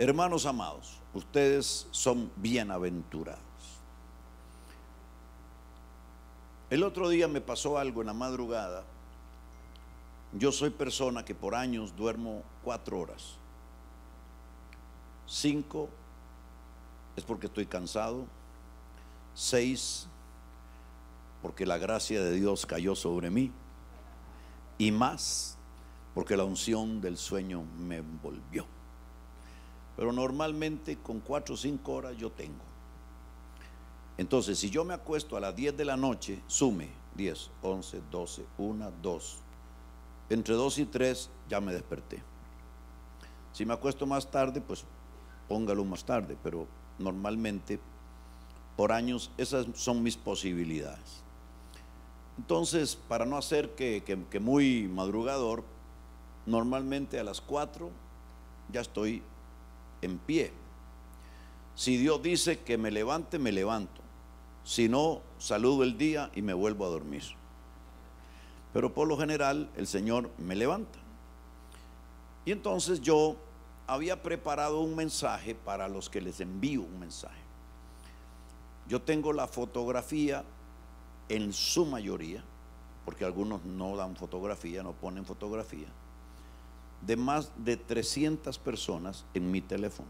Hermanos amados, ustedes son bienaventurados. El otro día me pasó algo en la madrugada. Yo soy persona que por años duermo 4 horas. 5 es porque estoy cansado. 6 porque la gracia de Dios cayó sobre mí. Y más porque la unción del sueño me envolvió. Pero normalmente con 4 o 5 horas yo tengo. Entonces, si yo me acuesto a las 10 de la noche, sume 10, 11, 12, 1, 2. Entre 2 y 3 ya me desperté. Si me acuesto más tarde, pues póngalo más tarde, pero normalmente por años esas son mis posibilidades. Entonces, para no hacer que muy madrugador, normalmente a las 4 ya estoy en pie. Si Dios dice que me levante, me levanto. Si no, saludo el día y me vuelvo a dormir. Pero por lo general el Señor me levanta. Y entonces yo había preparado un mensaje para los que les envío un mensaje. Yo tengo la fotografía en su mayoría, porque algunos no dan fotografía, no ponen fotografía, de más de 300 personas en mi teléfono.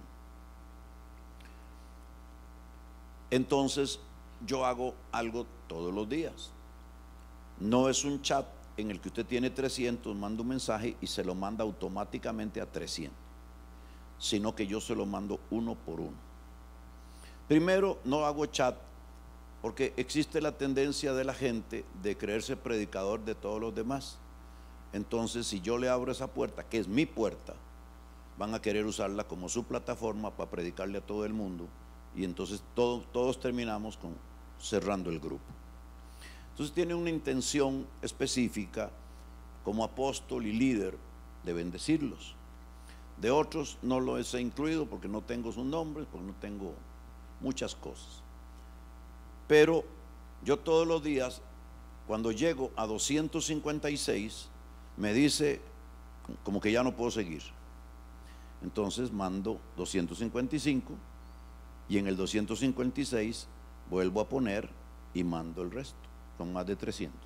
Entonces yo hago algo todos los días. No es un chat en el que usted tiene 300, manda un mensaje y se lo manda automáticamente a 300, sino que yo se lo mando uno por uno. Primero, no hago chat porque existe la tendencia de la gente de creerse predicador de todos los demás. Entonces, si yo le abro esa puerta, que es mi puerta, van a querer usarla como su plataforma para predicarle a todo el mundo. Y entonces todos terminamos con cerrando el grupo. Entonces tiene una intención específica como apóstol y líder de bendecirlos. De otros no los he incluido porque no tengo sus nombres, porque no tengo muchas cosas. Pero yo todos los días, cuando llego a 256, me dice como que ya no puedo seguir. Entonces mando 255 y en el 256 vuelvo a poner y mando el resto. Son más de 300.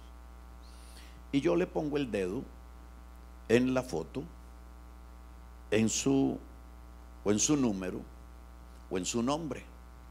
Y yo le pongo el dedo en la foto, en su número o en su nombre,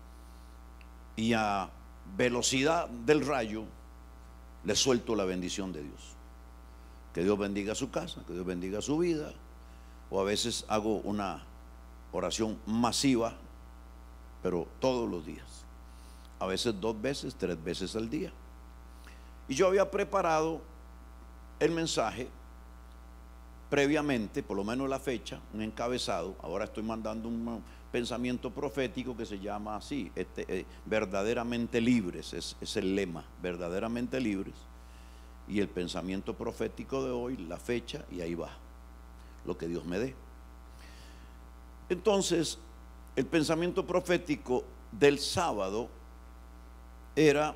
y a velocidad del rayo le suelto la bendición de Dios. Que Dios bendiga su casa, que Dios bendiga su vida. O a veces hago una oración masiva, pero todos los días, a veces 2 veces, 3 veces al día. Y yo había preparado el mensaje previamente, por lo menos la fecha, un encabezado. Ahora estoy mandando un pensamiento profético que se llama así, verdaderamente libres, es el lema, verdaderamente libres. Y el pensamiento profético de hoy, la fecha, y ahí va, lo que Dios me dé. Entonces, el pensamiento profético del sábado era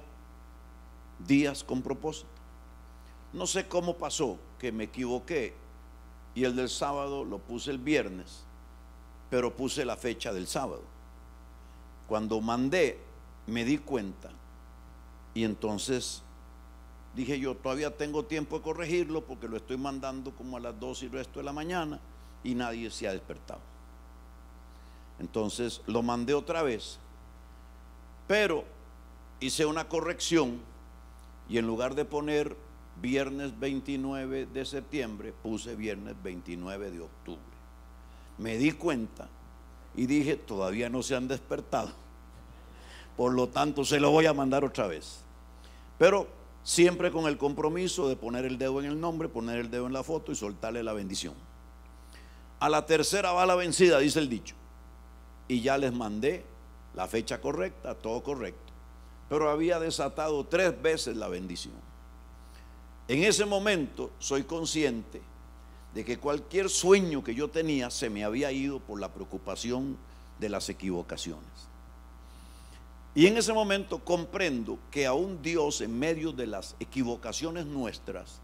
días con propósito. No sé cómo pasó, que me equivoqué y el del sábado lo puse el viernes, pero puse la fecha del sábado. Cuando mandé, me di cuenta y entonces dije yo, todavía tengo tiempo de corregirlo porque lo estoy mandando como a las 2 y el resto de la mañana y nadie se ha despertado. Entonces lo mandé otra vez, pero hice una corrección y en lugar de poner viernes 29 de septiembre, puse viernes 29 de octubre. Me di cuenta y dije, todavía no se han despertado, por lo tanto se lo voy a mandar otra vez. Pero siempre con el compromiso de poner el dedo en el nombre, poner el dedo en la foto y soltarle la bendición. A la tercera va la vencida, dice el dicho. Y ya les mandé la fecha correcta, todo correcto. Pero había desatado 3 veces la bendición. En ese momento soy consciente de que cualquier sueño que yo tenía se me había ido por la preocupación de las equivocaciones. Y en ese momento comprendo que aún Dios, en medio de las equivocaciones nuestras,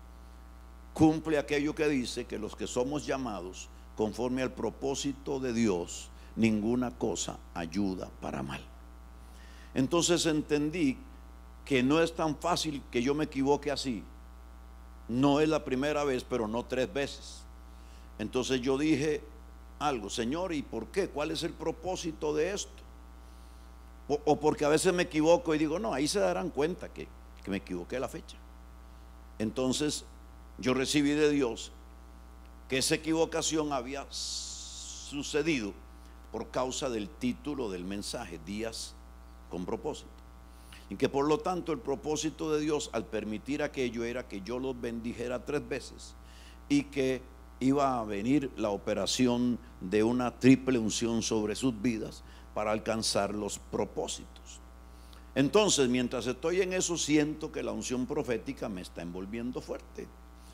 cumple aquello que dice que los que somos llamados conforme al propósito de Dios ninguna cosa ayuda para mal. Entonces entendí que no es tan fácil que yo me equivoque así. No es la primera vez, pero no 3 veces. Entonces yo dije algo: Señor, ¿y por qué? ¿Cuál es el propósito de esto? O porque a veces me equivoco y digo, no, ahí se darán cuenta que me equivoqué la fecha. Entonces yo recibí de Dios que esa equivocación había sucedido por causa del título del mensaje, Días con propósito, y que por lo tanto el propósito de Dios al permitir aquello era que yo los bendijera 3 veces y que iba a venir la operación de una triple unción sobre sus vidas para alcanzar los propósitos. Entonces, mientras estoy en eso, siento que la unción profética me está envolviendo fuerte,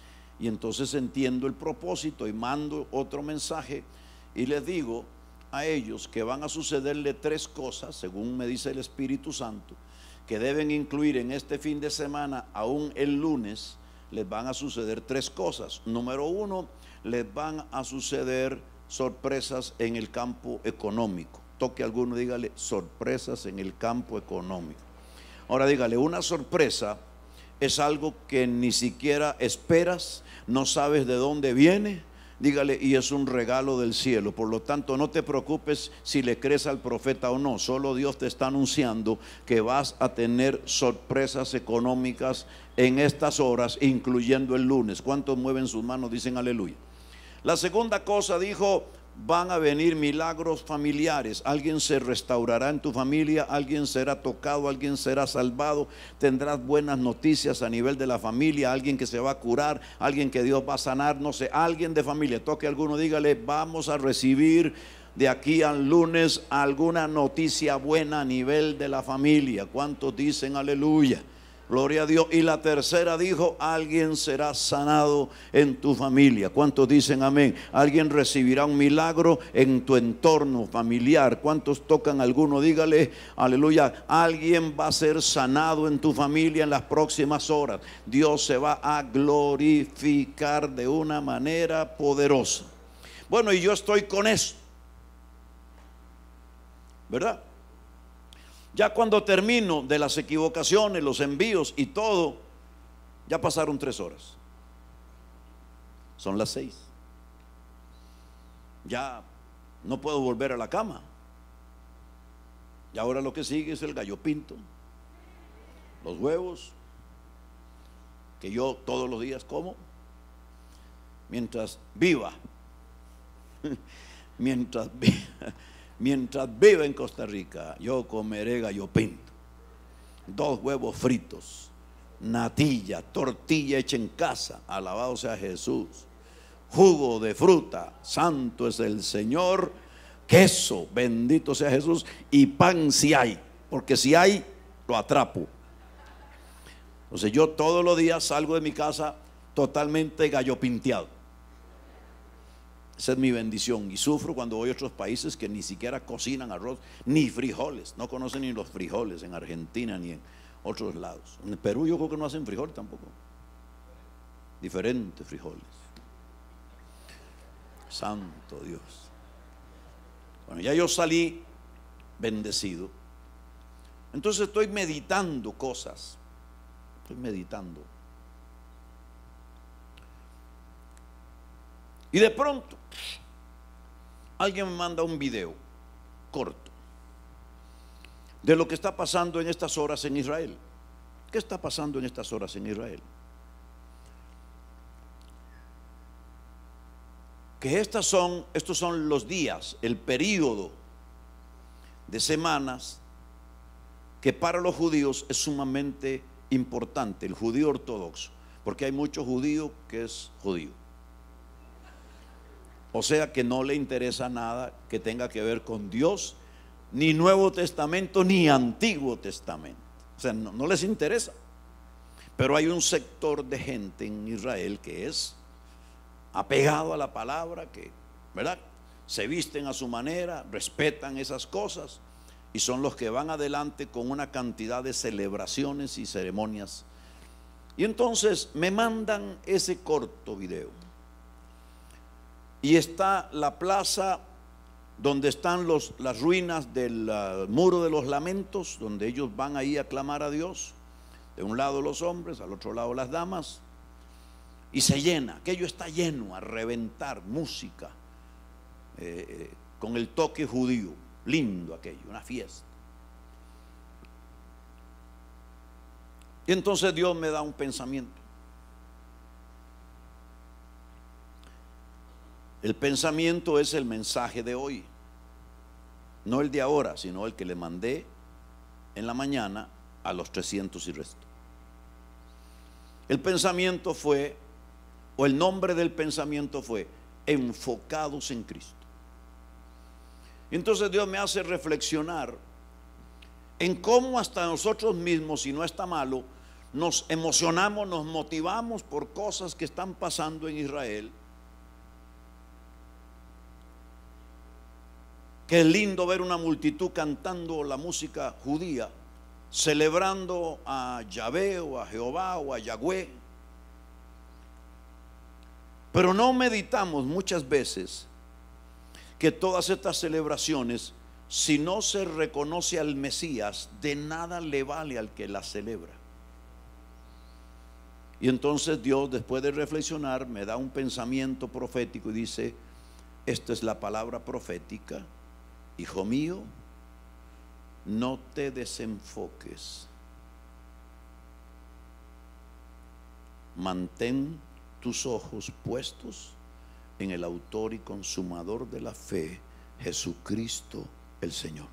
y entonces entiendo el propósito y mando otro mensaje y les digo a ellos que van a sucederle 3 cosas, según me dice el Espíritu Santo, que deben incluir en este fin de semana. Aún el lunes les van a suceder 3 cosas. Número 1, les van a suceder sorpresas en el campo económico. Toque a alguno, dígale: sorpresas en el campo económico. Ahora dígale: una sorpresa es algo que ni siquiera esperas, no sabes de dónde viene. Dígale: y es un regalo del cielo. Por lo tanto, no te preocupes si le crees al profeta o no. Solo Dios te está anunciando que vas a tener sorpresas económicas en estas horas, incluyendo el lunes. ¿Cuántos mueven sus manos? Dicen aleluya. La segunda cosa, dijo: van a venir milagros familiares. Alguien se restaurará en tu familia, alguien será tocado, alguien será salvado. Tendrás buenas noticias a nivel de la familia, alguien que se va a curar, alguien que Dios va a sanar, no sé, alguien de familia. Toque a alguno, dígale: vamos a recibir de aquí al lunes alguna noticia buena a nivel de la familia. ¿Cuántos dicen aleluya? Gloria a Dios. Y la tercera, dijo: alguien será sanado en tu familia. ¿Cuántos dicen amén? Alguien recibirá un milagro en tu entorno familiar. ¿Cuántos tocan alguno? Dígale aleluya. Alguien va a ser sanado en tu familia en las próximas horas. Dios se va a glorificar de una manera poderosa. Bueno, y yo estoy con eso, ¿verdad? Ya cuando termino de las equivocaciones, los envíos y todo, ya pasaron 3 horas. Son las 6. Ya no puedo volver a la cama. Y ahora lo que sigue es el gallo pinto, los huevos, que yo todos los días como, mientras viva. Mientras viva en Costa Rica, yo comeré gallo pinto, 2 huevos fritos, natilla, tortilla hecha en casa, alabado sea Jesús, jugo de fruta, santo es el Señor, queso, bendito sea Jesús, y pan si hay, porque si hay, lo atrapo. Entonces yo todos los días salgo de mi casa totalmente gallo pinteado. Esa es mi bendición, y sufro cuando voy a otros países que ni siquiera cocinan arroz ni frijoles, no conocen ni los frijoles, en Argentina ni en otros lados. En Perú yo creo que no hacen frijoles tampoco, diferentes frijoles. Santo Dios. Bueno, ya yo salí bendecido, entonces estoy meditando cosas, estoy meditando. Y de pronto alguien me manda un video corto de lo que está pasando en estas horas en Israel. ¿Qué está pasando en estas horas en Israel? Que estos son los días, el período de semanas que para los judíos es sumamente importante, el judío ortodoxo, porque hay mucho judío que es judío. O sea que no le interesa nada que tenga que ver con Dios, ni Nuevo Testamento, ni Antiguo Testamento. O sea, no les interesa. Pero hay un sector de gente en Israel que es apegado a la palabra, que, ¿verdad?, se visten a su manera, respetan esas cosas, y son los que van adelante con una cantidad de celebraciones y ceremonias. Y entonces me mandan ese corto video. Y está la plaza donde están las ruinas del muro de los lamentos, donde ellos van ahí a clamar a Dios. De un lado los hombres, al otro lado las damas. Y se llena, aquello está lleno a reventar, música, con el toque judío. Lindo aquello, una fiesta. Y entonces Dios me da un pensamiento. El pensamiento es el mensaje de hoy, no el de ahora, sino el que le mandé en la mañana a los 300 y resto. El pensamiento fue, o el nombre del pensamiento fue, enfocados en Cristo. Entonces Dios me hace reflexionar en cómo hasta nosotros mismos, si no está malo, nos emocionamos, nos motivamos por cosas que están pasando en Israel. Que es lindo ver una multitud cantando la música judía, celebrando a Yahvé o a Jehová o a Yahweh. Pero no meditamos muchas veces que todas estas celebraciones, si no se reconoce al Mesías, de nada le vale al que las celebra. Y entonces Dios, después de reflexionar, me da un pensamiento profético y dice: esta es la palabra profética. Hijo mío, no te desenfoques. Mantén tus ojos puestos en el autor y consumador de la fe, Jesucristo el Señor.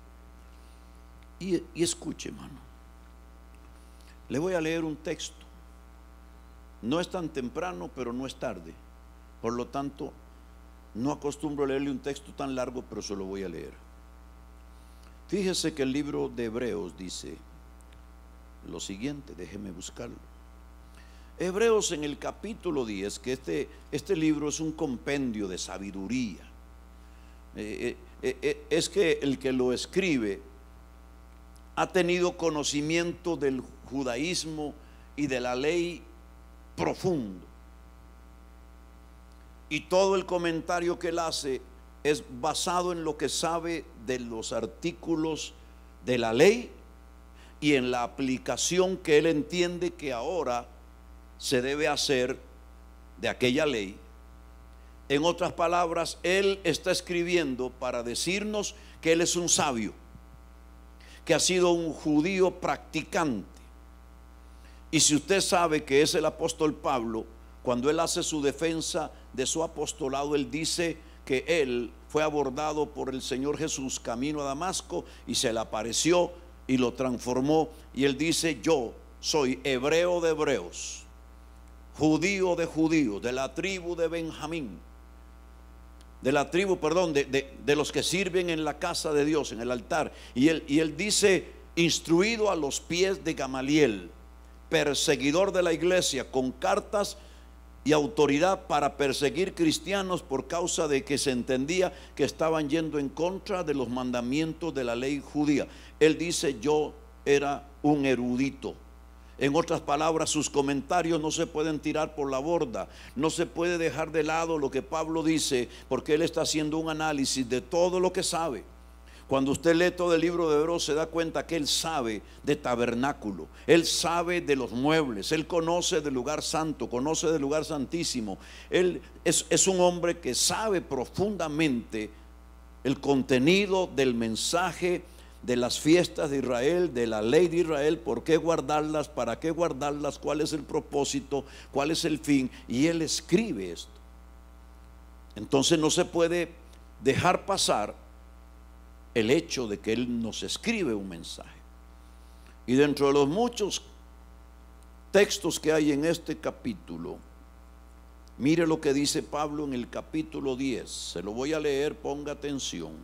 Y escuche, hermano, le voy a leer un texto. No es tan temprano, pero no es tarde. Por lo tanto, no acostumbro a leerle un texto tan largo, pero se lo voy a leer. Fíjese que el libro de Hebreos dice lo siguiente, déjeme buscarlo. Hebreos en el capítulo 10, que este libro es un compendio de sabiduría. Es que el que lo escribe ha tenido conocimiento del judaísmo y de la ley profundo. Y todo el comentario que él hace es basado en lo que sabe de los artículos de la ley y en la aplicación que él entiende que ahora se debe hacer de aquella ley. En otras palabras, él está escribiendo para decirnos que él es un sabio, que ha sido un judío practicante. Y si usted sabe que es el apóstol Pablo, cuando él hace su defensa de su apostolado, él dice que él fue abordado por el Señor Jesús camino a Damasco y se le apareció y lo transformó. Y él dice: yo soy hebreo de hebreos, judío de judíos, de la tribu de Benjamín, de la tribu, perdón, de los que sirven en la casa de Dios, en el altar. Y él dice: instruido a los pies de Gamaliel, perseguidor de la iglesia, con cartas y autoridad para perseguir cristianos por causa de que se entendía que estaban yendo en contra de los mandamientos de la ley judía. Él dice: yo era un erudito. En otras palabras, sus comentarios no se pueden tirar por la borda, no se puede dejar de lado lo que Pablo dice, porque él está haciendo un análisis de todo lo que sabe. Cuando usted lee todo el libro de Hebreos, se da cuenta que él sabe de tabernáculo, él sabe de los muebles, él conoce del lugar santo, conoce del lugar santísimo. Él es un hombre que sabe profundamente el contenido del mensaje de las fiestas de Israel, de la ley de Israel, por qué guardarlas, para qué guardarlas, cuál es el propósito, cuál es el fin. Y él escribe esto. Entonces no se puede dejar pasar el hecho de que él nos escribe un mensaje. Y dentro de los muchos textos que hay en este capítulo, mire lo que dice Pablo en el capítulo 10. Se lo voy a leer, ponga atención.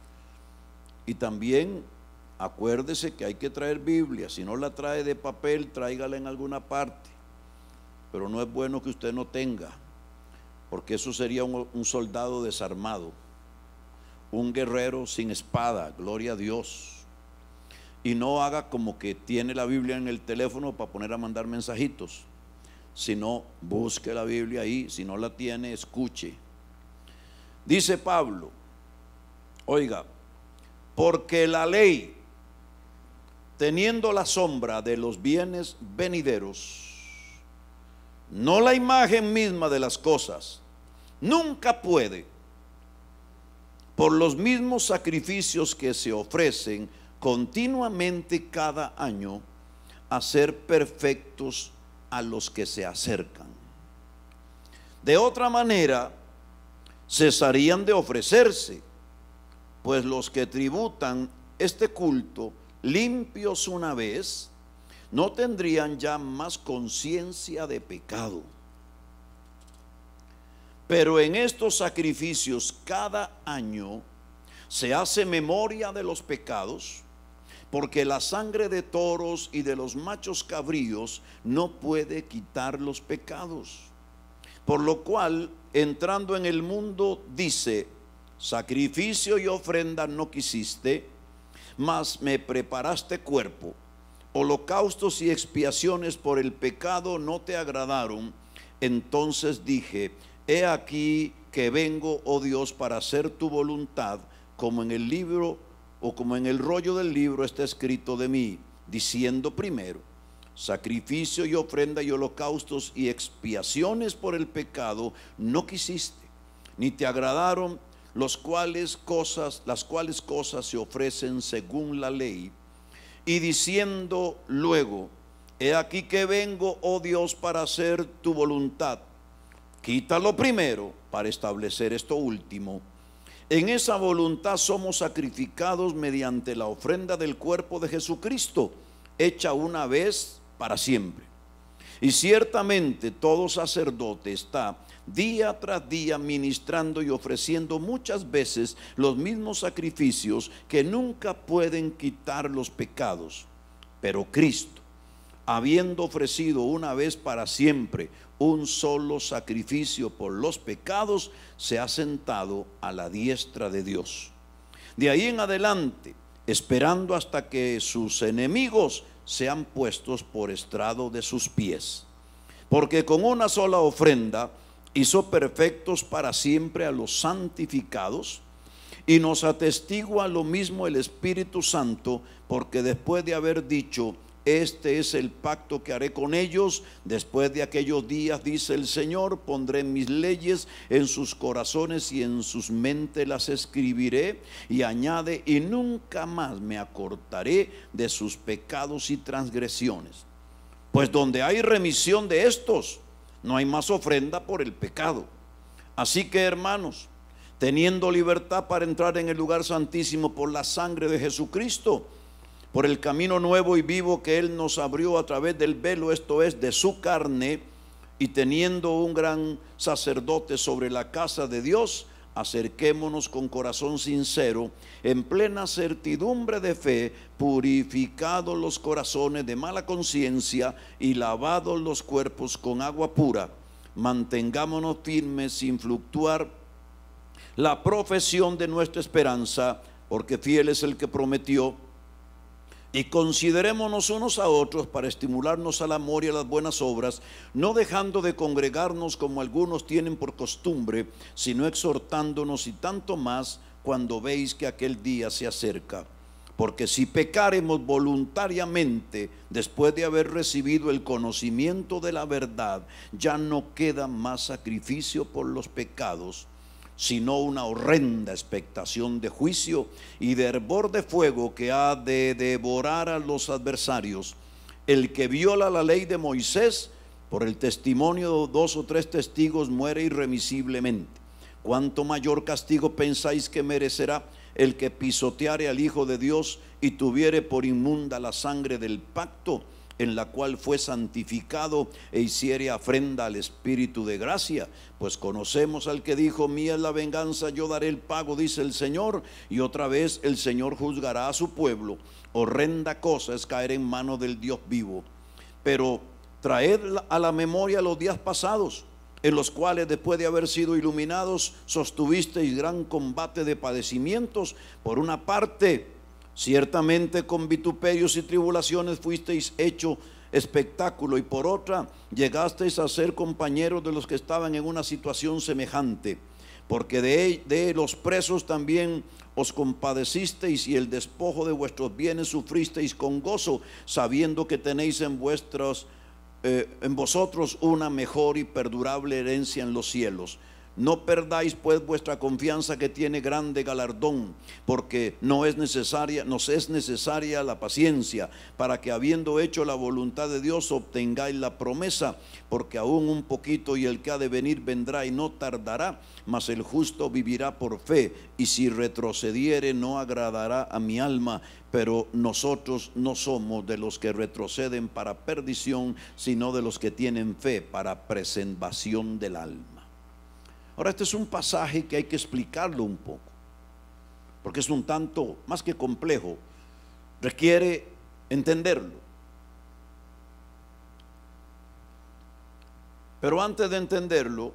Y también acuérdese que hay que traer Biblia. Si no la trae de papel, tráigala en alguna parte. Pero no es bueno que usted no tenga, porque eso sería un soldado desarmado, un guerrero sin espada, gloria a Dios. Y no haga como que tiene la Biblia en el teléfono para poner a mandar mensajitos, sino busque la Biblia ahí. Si no la tiene, escuche. Dice Pablo: Oiga, porque la ley, teniendo la sombra de los bienes venideros, no la imagen misma de las cosas, nunca puede, por los mismos sacrificios que se ofrecen continuamente cada año, hacer perfectos a los que se acercan. De otra manera, cesarían de ofrecerse, pues los que tributan este culto limpios una vez, no tendrían ya más conciencia de pecado. Pero en estos sacrificios cada año se hace memoria de los pecados, porque la sangre de toros y de los machos cabríos no puede quitar los pecados. Por lo cual, entrando en el mundo, dice: sacrificio y ofrenda no quisiste, mas me preparaste cuerpo. Holocaustos y expiaciones por el pecado no te agradaron. Entonces dije: he aquí que vengo, oh Dios, para hacer tu voluntad, como en el libro o como en el rollo del libro está escrito de mí, diciendo primero: sacrificio y ofrenda y holocaustos y expiaciones por el pecado no quisiste, ni te agradaron, las cuales cosas se ofrecen según la ley. Y diciendo luego: he aquí que vengo, oh Dios, para hacer tu voluntad. Quítalo primero para establecer esto último. En esa voluntad somos sacrificados mediante la ofrenda del cuerpo de Jesucristo, hecha una vez para siempre. Y ciertamente todo sacerdote está día tras día ministrando y ofreciendo muchas veces los mismos sacrificios que nunca pueden quitar los pecados. Pero Cristo, habiendo ofrecido una vez para siempre un solo sacrificio por los pecados, se ha sentado a la diestra de Dios. De ahí en adelante, esperando hasta que sus enemigos sean puestos por estrado de sus pies. Porque con una sola ofrenda hizo perfectos para siempre a los santificados, y nos atestigua lo mismo el Espíritu Santo, porque después de haber dicho: este es el pacto que haré con ellos después de aquellos días, dice el Señor, pondré mis leyes en sus corazones y en sus mentes las escribiré. Y añade: y nunca más me acordaré de sus pecados y transgresiones. Pues donde hay remisión de estos, no hay más ofrenda por el pecado. Así que, hermanos, teniendo libertad para entrar en el lugar santísimo por la sangre de Jesucristo, por el camino nuevo y vivo que Él nos abrió a través del velo, esto es, de su carne, y teniendo un gran sacerdote sobre la casa de Dios, acerquémonos con corazón sincero, en plena certidumbre de fe, purificados los corazones de mala conciencia y lavados los cuerpos con agua pura. Mantengámonos firmes sin fluctuar la profesión de nuestra esperanza, porque fiel es el que prometió. Y considerémonos unos a otros para estimularnos al amor y a las buenas obras, no dejando de congregarnos como algunos tienen por costumbre, sino exhortándonos, y tanto más cuando veis que aquel día se acerca. Porque si pecaremos voluntariamente después de haber recibido el conocimiento de la verdad, ya no queda más sacrificio por los pecados, sino una horrenda expectación de juicio y de hervor de fuego que ha de devorar a los adversarios. El que viola la ley de Moisés, por el testimonio de 2 o 3 testigos, muere irremisiblemente. ¿Cuánto mayor castigo pensáis que merecerá el que pisoteare al Hijo de Dios y tuviere por inmunda la sangre del pacto, en la cual fue santificado, e hiciere afrenta al Espíritu de gracia? Pues conocemos al que dijo: mía es la venganza, yo daré el pago, dice el Señor. Y otra vez el Señor juzgará a su pueblo. Horrenda cosa es caer en manos del Dios vivo. Pero traed a la memoria los días pasados, en los cuales, después de haber sido iluminados, sostuvisteis gran combate de padecimientos. Por una parte, ciertamente con vituperios y tribulaciones fuisteis hecho espectáculo, y por otra llegasteis a ser compañeros de los que estaban en una situación semejante. porque de los presos también os compadecisteis, y el despojo de vuestros bienes sufristeis con gozo, sabiendo que tenéis en vosotros una mejor y perdurable herencia en los cielos. No perdáis pues vuestra confianza, que tiene grande galardón, porque nos es necesaria la paciencia, para que, habiendo hecho la voluntad de Dios, obtengáis la promesa. Porque aún un poquito, y el que ha de venir vendrá y no tardará, mas el justo vivirá por fe, y si retrocediere no agradará a mi alma. Pero nosotros no somos de los que retroceden para perdición, sino de los que tienen fe para preservación del alma. Ahora, este es un pasaje que hay que explicarlo un poco, porque es un tanto más que complejo, requiere entenderlo. Pero antes de entenderlo,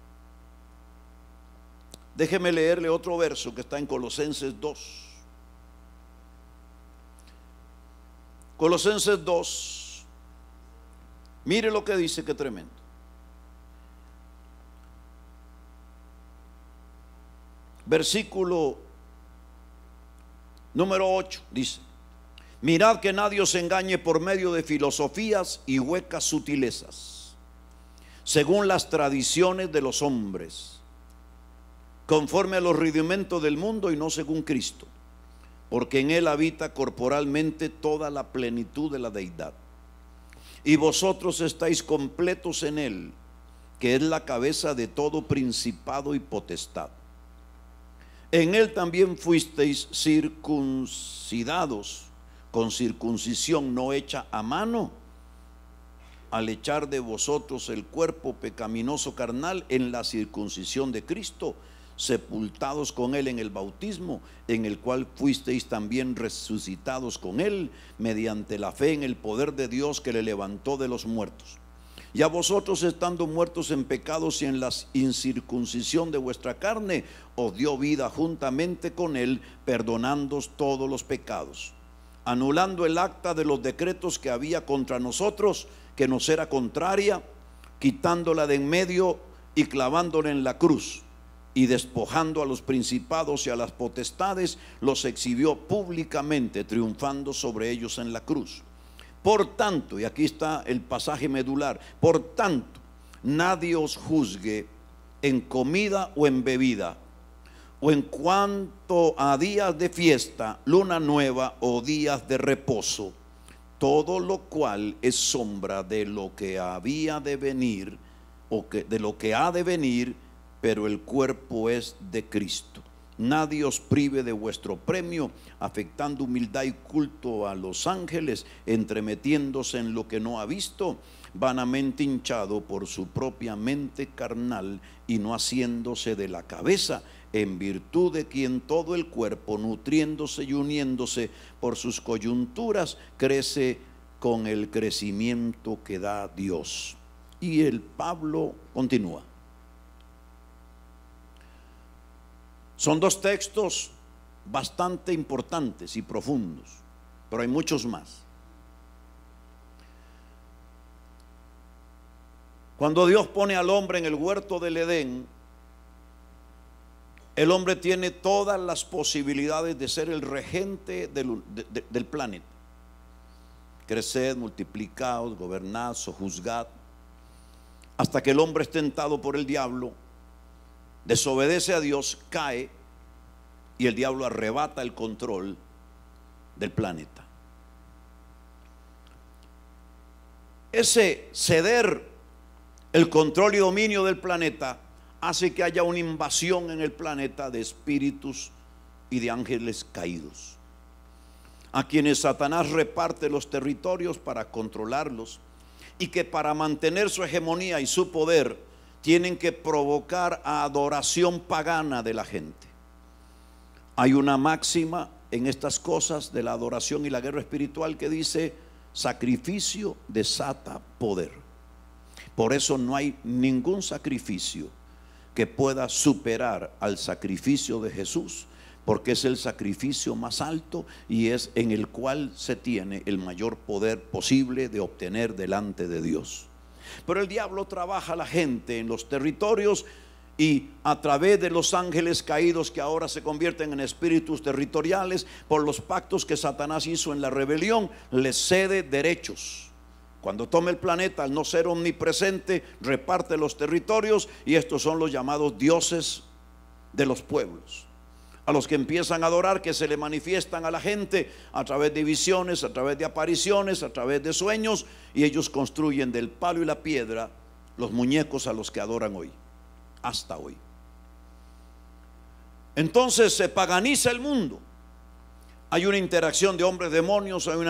déjeme leerle otro verso que está en Colosenses 2. Colosenses 2, mire lo que dice, qué tremendo. Versículo número 8 dice: mirad que nadie os engañe por medio de filosofías y huecas sutilezas, según las tradiciones de los hombres, conforme a los rudimentos del mundo y no según Cristo, porque en él habita corporalmente toda la plenitud de la deidad, y vosotros estáis completos en él, que es la cabeza de todo principado y potestad. En él también fuisteis circuncidados con circuncisión no hecha a mano, al echar de vosotros el cuerpo pecaminoso carnal en la circuncisión de Cristo, sepultados con él en el bautismo, en el cual fuisteis también resucitados con él mediante la fe en el poder de Dios que le levantó de los muertos. Y a vosotros, estando muertos en pecados y en la incircuncisión de vuestra carne, os dio vida juntamente con él, perdonándoos todos los pecados, anulando el acta de los decretos que había contra nosotros, que nos era contraria, quitándola de en medio y clavándola en la cruz, y despojando a los principados y a las potestades, los exhibió públicamente, triunfando sobre ellos en la cruz. Por tanto, y aquí está el pasaje medular, por tanto, nadie os juzgue en comida o en bebida, o en cuanto a días de fiesta, luna nueva o días de reposo, todo lo cual es sombra de lo que había de venir, de lo que ha de venir, pero el cuerpo es de Cristo. Nadie os prive de vuestro premio, afectando humildad y culto a los ángeles, entremetiéndose en lo que no ha visto, vanamente hinchado por su propia mente carnal, y no haciéndose de la cabeza, en virtud de quien todo el cuerpo, nutriéndose y uniéndose por sus coyunturas, crece con el crecimiento que da Dios. Y el Pablo continúa. Son dos textos bastante importantes y profundos, pero hay muchos más. Cuando Dios pone al hombre en el huerto del Edén, el hombre tiene todas las posibilidades de ser el regente del planeta. Creced, multiplicaos, gobernad, sojuzgad, hasta que el hombre es tentado por el diablo, desobedece a Dios, cae, y el diablo arrebata el control del planeta. Ese ceder el control y dominio del planeta hace que haya una invasión en el planeta de espíritus y de ángeles caídos, a quienes Satanás reparte los territorios para controlarlos, y que para mantener su hegemonía y su poder tienen que provocar adoración pagana de la gente. Hay una máxima en estas cosas de la adoración y la guerra espiritual que dice: sacrificio desata poder. Por eso no hay ningún sacrificio que pueda superar al sacrificio de Jesús, porque es el sacrificio más alto y es en el cual se tiene el mayor poder posible de obtener delante de Dios. Pero el diablo trabaja a la gente en los territorios y a través de los ángeles caídos que ahora se convierten en espíritus territoriales, por los pactos que Satanás hizo en la rebelión, les cede derechos. Cuando toma el planeta, al no ser omnipresente, reparte los territorios, y estos son los llamados dioses de los pueblos, a los que empiezan a adorar, que se le manifiestan a la gente a través de visiones, a través de apariciones, a través de sueños, y ellos construyen del palo y la piedra los muñecos a los que adoran hoy, hasta hoy. Entonces se paganiza el mundo. Hay una interacción de hombres demonios, hay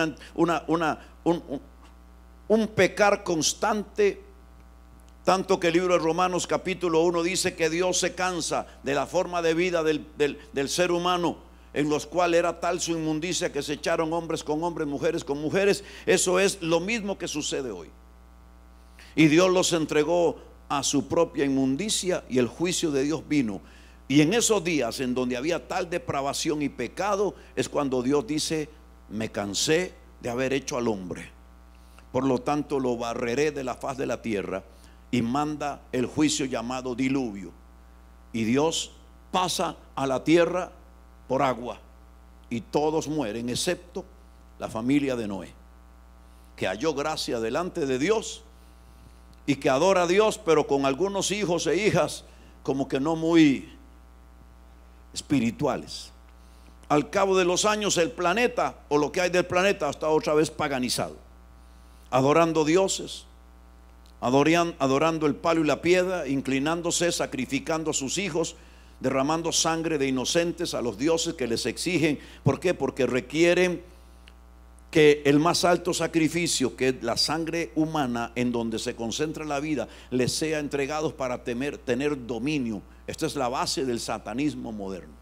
un pecar constante, tanto que el libro de Romanos capítulo 1 dice que Dios se cansa de la forma de vida del ser humano, en los cuales era tal su inmundicia que se echaron hombres con hombres, mujeres con mujeres. Eso es lo mismo que sucede hoy, y Dios los entregó a su propia inmundicia, y el juicio de Dios vino. Y en esos días en donde había tal depravación y pecado, es cuando Dios dice: me cansé de haber hecho al hombre, por lo tanto lo barreré de la faz de la tierra, y manda el juicio llamado diluvio. Y Dios pasa a la tierra por agua, y todos mueren excepto la familia de Noé, que halló gracia delante de Dios y que adora a Dios, pero con algunos hijos e hijas como que no muy espirituales. Al cabo de los años, el planeta, o lo que hay del planeta, está otra vez paganizado, adorando dioses, adorando el palo y la piedra, inclinándose, sacrificando a sus hijos, derramando sangre de inocentes a los dioses que les exigen. ¿Por qué? Porque requieren que el más alto sacrificio, que es la sangre humana, en donde se concentra la vida, les sea entregado para tener dominio. Esta es la base del satanismo moderno.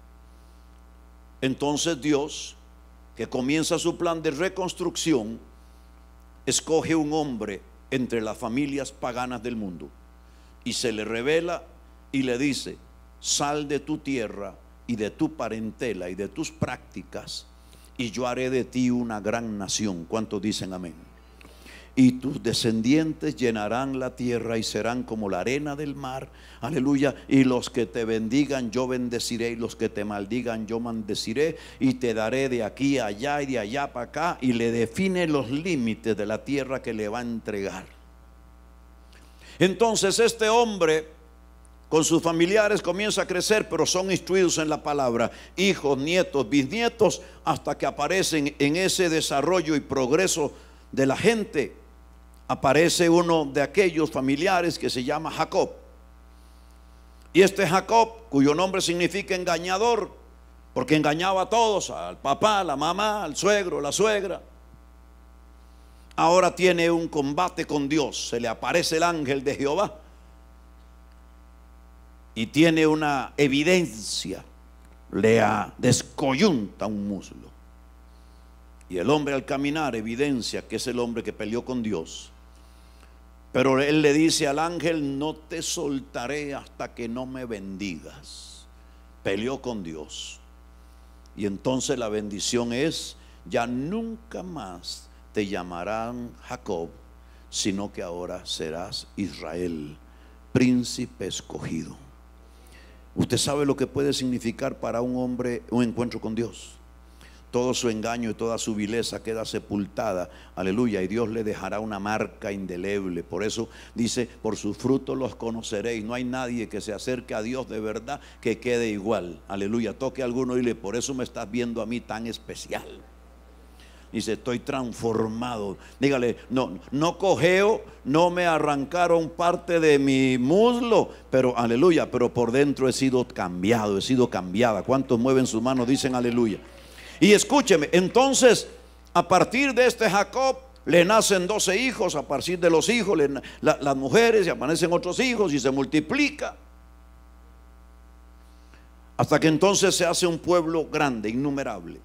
Entonces Dios, que comienza su plan de reconstrucción, escoge un hombre entre las familias paganas del mundo, y se le revela y le dice: sal de tu tierra y de tu parentela y de tus prácticas, y yo haré de ti una gran nación. ¿Cuántos dicen amén? Y tus descendientes llenarán la tierra y serán como la arena del mar. Aleluya. Y los que te bendigan yo bendeciré, y los que te maldigan yo maldeciré, y te daré de aquí a allá y de allá para acá. Y le define los límites de la tierra que le va a entregar. Entonces este hombre con sus familiares comienza a crecer, pero son instruidos en la palabra, hijos, nietos, bisnietos, hasta que aparecen en ese desarrollo y progreso de la gente. Aparece uno de aquellos familiares que se llama Jacob. Y este Jacob, cuyo nombre significa engañador, porque engañaba a todos, al papá, a la mamá, al suegro, la suegra, ahora tiene un combate con Dios. Se le aparece el ángel de Jehová y tiene una evidencia, le descoyunta un muslo. Y el hombre, al caminar, evidencia que es el hombre que peleó con Dios. Pero él le dice al ángel: no te soltaré hasta que no me bendigas. Peleó con Dios. Y entonces la bendición es: ya nunca más te llamarán Jacob, sino que ahora serás Israel, príncipe escogido. Usted sabe lo que puede significar para un hombre un encuentro con Dios. Todo su engaño y toda su vileza queda sepultada, aleluya, y Dios le dejará una marca indeleble. Por eso dice: por sus frutos los conoceréis. No hay nadie que se acerque a Dios de verdad que quede igual, aleluya. Toque a alguno y dile: por eso me estás viendo a mí tan especial. Dice: estoy transformado. Dígale: no cojeo, no me arrancaron parte de mi muslo, pero aleluya, pero por dentro he sido cambiado, he sido cambiada. ¿Cuántos mueven sus manos? Dicen aleluya. Y escúcheme, entonces a partir de este Jacob le nacen 12 hijos. A partir de los hijos las mujeres, y aparecen otros hijos, y se multiplica, hasta que entonces se hace un pueblo grande, innumerable.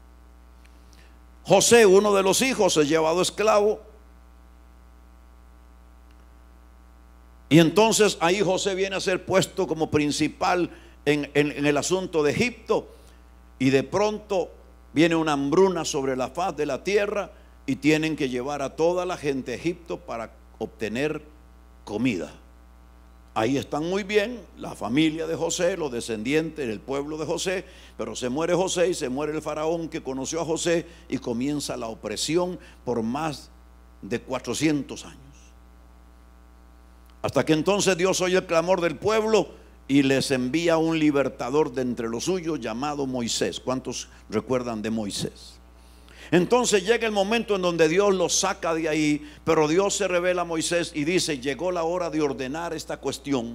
José, uno de los hijos, es llevado esclavo, y entonces ahí José viene a ser puesto como principal en el asunto de Egipto. Y de pronto viene una hambruna sobre la faz de la tierra, y tienen que llevar a toda la gente a Egipto para obtener comida. Ahí están muy bien la familia de José, los descendientes del pueblo de José, pero se muere José y se muere el faraón que conoció a José y comienza la opresión por más de 400 años. Hasta que entonces Dios oye el clamor del pueblo y les envía un libertador de entre los suyos llamado Moisés. ¿Cuántos recuerdan de Moisés? Entonces llega el momento en donde Dios los saca de ahí, pero Dios se revela a Moisés y dice: llegó la hora de ordenar esta cuestión,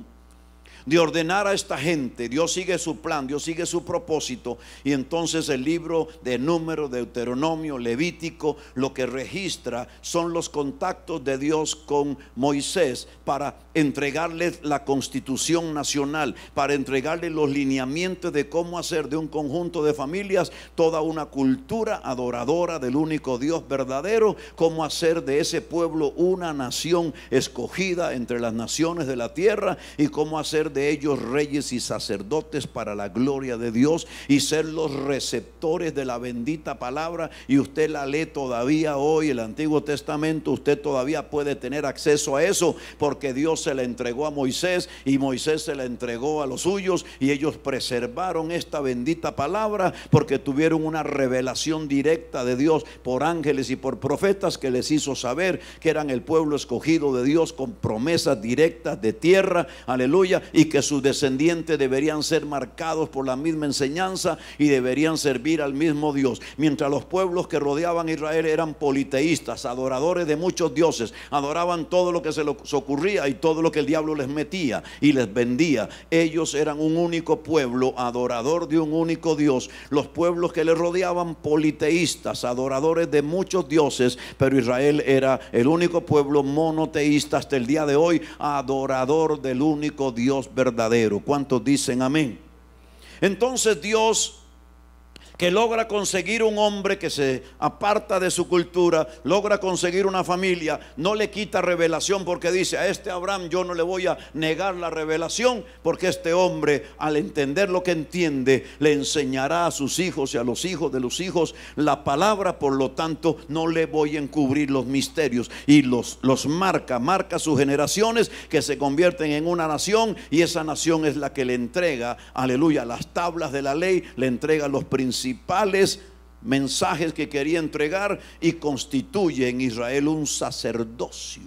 de ordenar a esta gente. Dios sigue su plan, Dios sigue su propósito. Y entonces el libro de Números, Deuteronomio, Levítico, lo que registra son los contactos de Dios con Moisés para entregarles la constitución nacional, para entregarles los lineamientos de cómo hacer de un conjunto de familias toda una cultura adoradora del único Dios verdadero, cómo hacer de ese pueblo una nación escogida entre las naciones de la tierra, y cómo hacer de ellos reyes y sacerdotes para la gloria de Dios y ser los receptores de la bendita palabra. Y usted la lee todavía hoy, el Antiguo Testamento, usted todavía puede tener acceso a eso, porque Dios se la entregó a Moisés y Moisés se la entregó a los suyos, y ellos preservaron esta bendita palabra porque tuvieron una revelación directa de Dios por ángeles y por profetas que les hizo saber que eran el pueblo escogido de Dios con promesas directas de tierra, aleluya, y que sus descendientes deberían ser marcados por la misma enseñanza y deberían servir al mismo Dios. Mientras los pueblos que rodeaban a Israel eran politeístas, adoradores de muchos dioses, adoraban todo lo que se les ocurría y todo lo que el diablo les metía y les vendía. Ellos eran un único pueblo, adorador de un único Dios. Los pueblos que les rodeaban, politeístas, adoradores de muchos dioses, pero Israel era el único pueblo monoteísta hasta el día de hoy, adorador del único Dios verdadero. ¿Cuántos dicen amén? Entonces Dios, que logra conseguir un hombre que se aparta de su cultura, logra conseguir una familia, no le quita revelación, porque dice: a este Abraham yo no le voy a negar la revelación, porque este hombre, al entender lo que entiende, le enseñará a sus hijos y a los hijos de los hijos la palabra. Por lo tanto, no le voy a encubrir los misterios, y los marca sus generaciones, que se convierten en una nación, y esa nación es la que le entrega, aleluya, las tablas de la ley, le entrega los principios, mensajes que quería entregar, y constituye en Israel un sacerdocio.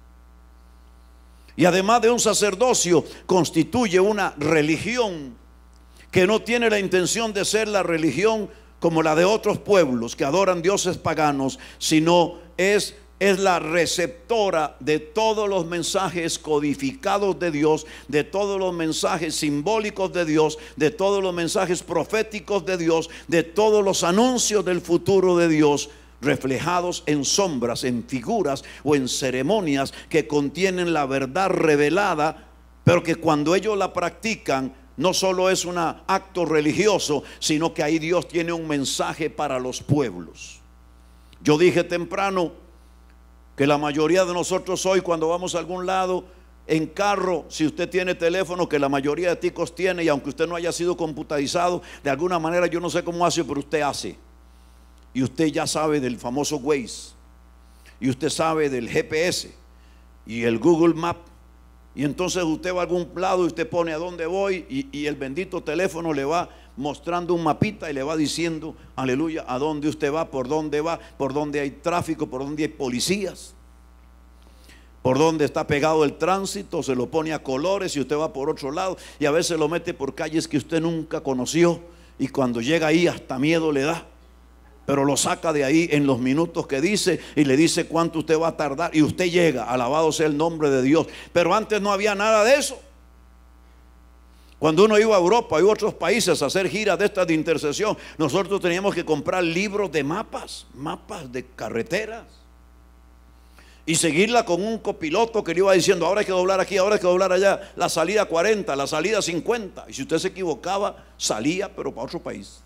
Y además de un sacerdocio, constituye una religión que no tiene la intención de ser la religión como la de otros pueblos que adoran dioses paganos, sino es la receptora de todos los mensajes codificados de Dios, de todos los mensajes simbólicos de Dios, de todos los mensajes proféticos de Dios, de todos los anuncios del futuro de Dios, reflejados en sombras, en figuras o en ceremonias que contienen la verdad revelada, pero que cuando ellos la practican no solo es un acto religioso, sino que ahí Dios tiene un mensaje para los pueblos. Yo dije temprano que la mayoría de nosotros hoy, cuando vamos a algún lado en carro, si usted tiene teléfono, que la mayoría de ticos tiene, y aunque usted no haya sido computarizado, de alguna manera, yo no sé cómo hace, pero usted hace. Y usted ya sabe del famoso Waze, y usted sabe del GPS y el Google Map. Y entonces usted va a algún lado y usted pone a dónde voy, y el bendito teléfono le va mostrando un mapita y le va diciendo, aleluya, a dónde usted va, por dónde hay tráfico, por dónde hay policías, por dónde está pegado el tránsito. Se lo pone a colores y usted va por otro lado, y a veces lo mete por calles que usted nunca conoció, y cuando llega ahí hasta miedo le da, pero lo saca de ahí en los minutos que dice, y le dice cuánto usted va a tardar, y usted llega. Alabado sea el nombre de Dios. Pero antes no había nada de eso. Cuando uno iba a Europa y a otros países a hacer giras de estas de intercesión, nosotros teníamos que comprar libros de mapas de carreteras, y seguirla con un copiloto que le iba diciendo: ahora hay que doblar aquí, ahora hay que doblar allá, la salida 40, la salida 50. Y si usted se equivocaba, salía, pero para otro país.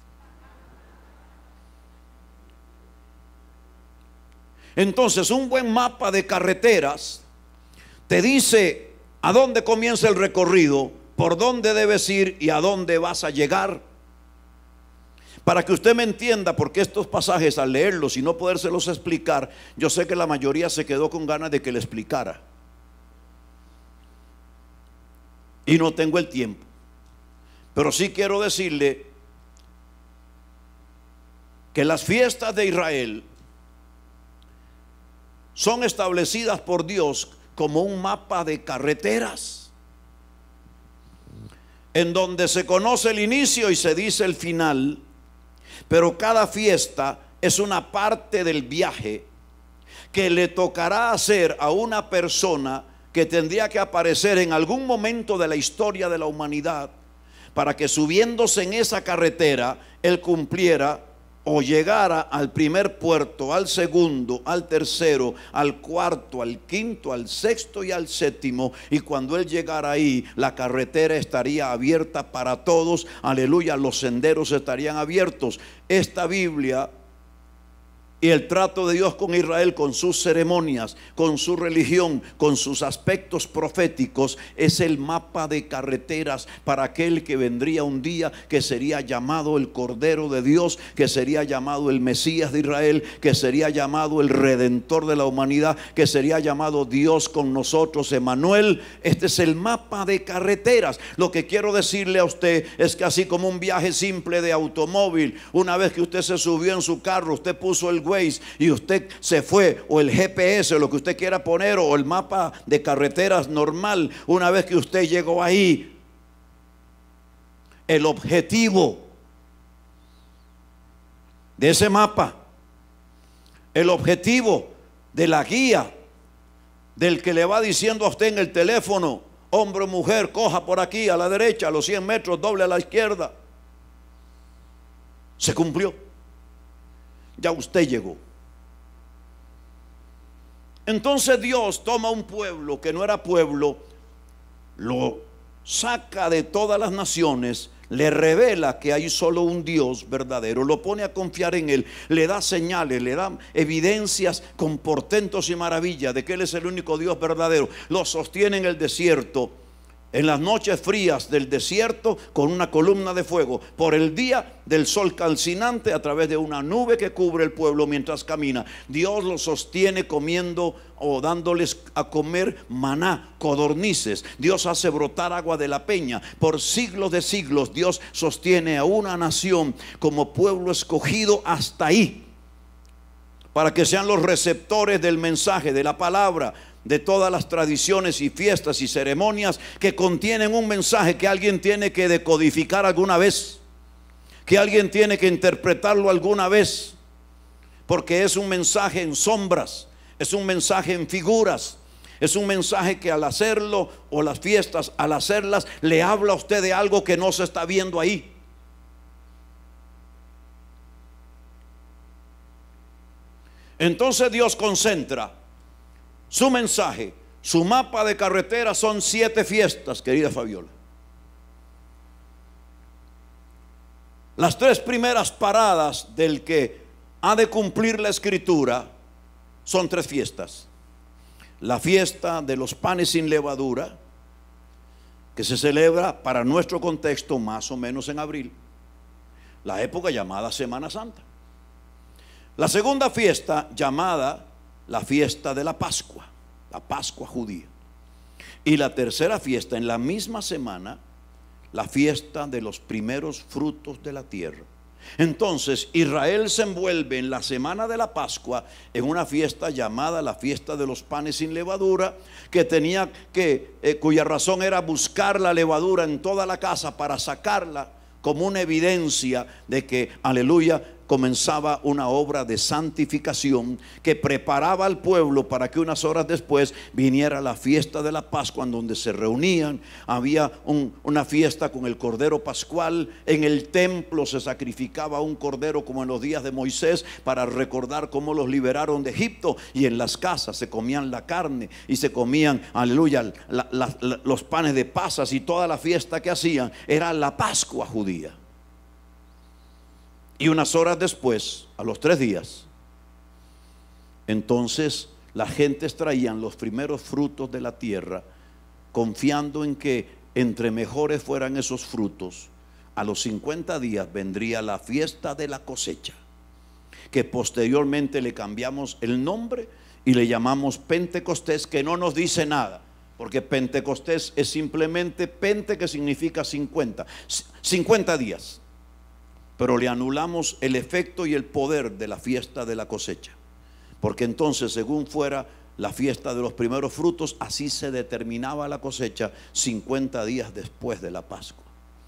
Entonces, un buen mapa de carreteras te dice a dónde comienza el recorrido, por dónde debes ir y a dónde vas a llegar. Para que usted me entienda, porque estos pasajes, al leerlos y no podérselos explicar, yo sé que la mayoría se quedó con ganas de que le explicara. y no tengo el tiempo. Pero sí quiero decirle que las fiestas de Israel son establecidas por Dios como un mapa de carreteras, en donde se conoce el inicio y se dice el final, pero cada fiesta es una parte del viaje que le tocará hacer a una persona que tendría que aparecer en algún momento de la historia de la humanidad, para que subiéndose en esa carretera él cumpliera o llegara al primer puerto, al segundo, al tercero, al cuarto, al quinto, al sexto y al séptimo. Y cuando él llegara ahí, la carretera estaría abierta para todos. Aleluya, los senderos estarían abiertos. Esta Biblia y el trato de Dios con Israel, con sus ceremonias, con su religión, con sus aspectos proféticos, es el mapa de carreteras para aquel que vendría un día, que sería llamado el Cordero de Dios, que sería llamado el Mesías de Israel, que sería llamado el Redentor de la humanidad, que sería llamado Dios con nosotros, Emmanuel. Este es el mapa de carreteras. Lo que quiero decirle a usted es que así como un viaje simple de automóvil, una vez que usted se subió en su carro, usted puso el y usted se fue, o el GPS, o lo que usted quiera poner, o el mapa de carreteras normal, una vez que usted llegó ahí, el objetivo de ese mapa, el objetivo de la guía, del que le va diciendo a usted en el teléfono, hombre o mujer, coja por aquí a la derecha, a los 100 metros, doble a la izquierda, se cumplió. Ya usted llegó. Entonces Dios toma un pueblo que no era pueblo, lo saca de todas las naciones, le revela que hay solo un Dios verdadero, lo pone a confiar en Él, le da señales, le da evidencias con portentos y maravillas de que Él es el único Dios verdadero. Lo sostiene en el desierto, en las noches frías del desierto, con una columna de fuego, por el día del sol calcinante, a través de una nube que cubre el pueblo mientras camina. Dios lo sostiene comiendo o dándoles a comer maná, codornices. Dios hace brotar agua de la peña. Por siglos de siglos Dios sostiene a una nación como pueblo escogido hasta ahí, para que sean los receptores del mensaje, de la palabra, de todas las tradiciones y fiestas y ceremonias que contienen un mensaje que alguien tiene que decodificar alguna vez, que alguien tiene que interpretarlo alguna vez, porque es un mensaje en sombras, es un mensaje en figuras, es un mensaje que al hacerlo, o las fiestas al hacerlas, le habla a usted de algo que no se está viendo ahí. Entonces Dios concentra su mensaje, su mapa de carretera. Son 7 fiestas, querida Fabiola. Las 3 primeras paradas del que ha de cumplir la escritura son 3 fiestas. La fiesta de los panes sin levadura, que se celebra para nuestro contexto más o menos en abril, la época llamada Semana Santa. La segunda fiesta, llamada la fiesta de la Pascua judía. Y la tercera fiesta, en la misma semana, la fiesta de los primeros frutos de la tierra. Entonces Israel se envuelve en la semana de la Pascua en una fiesta llamada la fiesta de los panes sin levadura, que tenía cuya razón era buscar la levadura en toda la casa para sacarla como una evidencia de que, aleluya, comenzaba una obra de santificación que preparaba al pueblo para que unas horas después viniera la fiesta de la Pascua, en donde se reunían. Había una fiesta con el cordero pascual. En el templo se sacrificaba un cordero como en los días de Moisés, para recordar cómo los liberaron de Egipto. Y en las casas se comían la carne y se comían, aleluya, los panes de pasas, y toda la fiesta que hacían era la Pascua judía. Y unas horas después, a los 3 días, entonces las gentes traían los primeros frutos de la tierra, confiando en que entre mejores fueran esos frutos, a los 50 días vendría la fiesta de la cosecha, que posteriormente le cambiamos el nombre y le llamamos Pentecostés, que no nos dice nada, Porque Pentecostés es simplemente Pente, que significa 50 días. Pero le anulamos el efecto y el poder de la fiesta de la cosecha. Porque entonces, según fuera la fiesta de los primeros frutos, así se determinaba la cosecha 50 días después de la Pascua.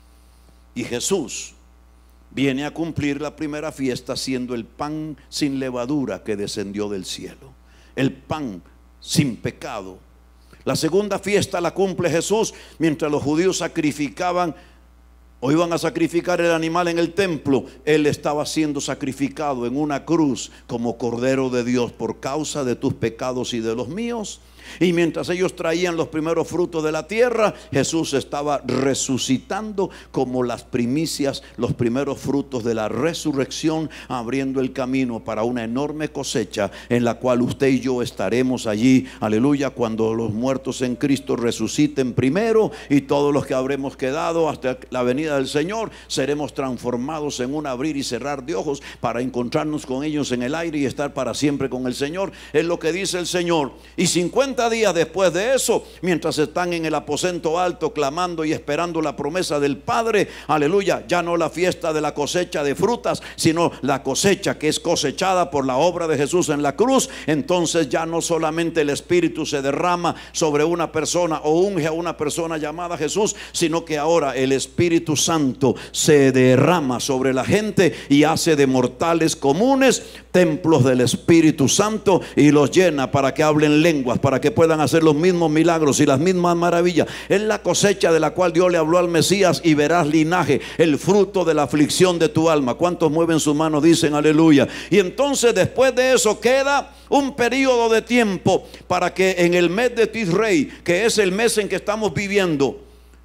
Y Jesús viene a cumplir la primera fiesta siendo el pan sin levadura que descendió del cielo, el pan sin pecado. La segunda fiesta la cumple Jesús mientras los judíos sacrificaban o iban a sacrificar el animal en el templo. Él estaba siendo sacrificado en una cruz como Cordero de Dios por causa de tus pecados y de los míos. Y mientras ellos traían los primeros frutos de la tierra, Jesús estaba resucitando como las primicias, los primeros frutos de la resurrección, abriendo el camino para una enorme cosecha en la cual usted y yo estaremos allí, aleluya, cuando los muertos en Cristo resuciten primero, y todos los que habremos quedado hasta la venida del Señor seremos transformados en un abrir y cerrar de ojos para encontrarnos con ellos en el aire y estar para siempre con el Señor. Es lo que dice el Señor. Y 50 días después de eso, mientras están en el aposento alto clamando y esperando la promesa del Padre, aleluya, ya no la fiesta de la cosecha de frutas, sino la cosecha que es cosechada por la obra de Jesús en la cruz. Entonces ya no solamente el Espíritu se derrama sobre una persona o unge a una persona llamada Jesús, sino que ahora el Espíritu Santo se derrama sobre la gente y hace de mortales comunes templos del Espíritu Santo, y los llena para que hablen lenguas, para que puedan hacer los mismos milagros y las mismas maravillas. Es la cosecha de la cual Dios le habló al Mesías: y verás linaje, el fruto de la aflicción de tu alma. ¿Cuántos mueven su mano? Dicen aleluya. Y entonces después de eso queda un periodo de tiempo para que en el mes de Tisrei, que es el mes en que estamos viviendo,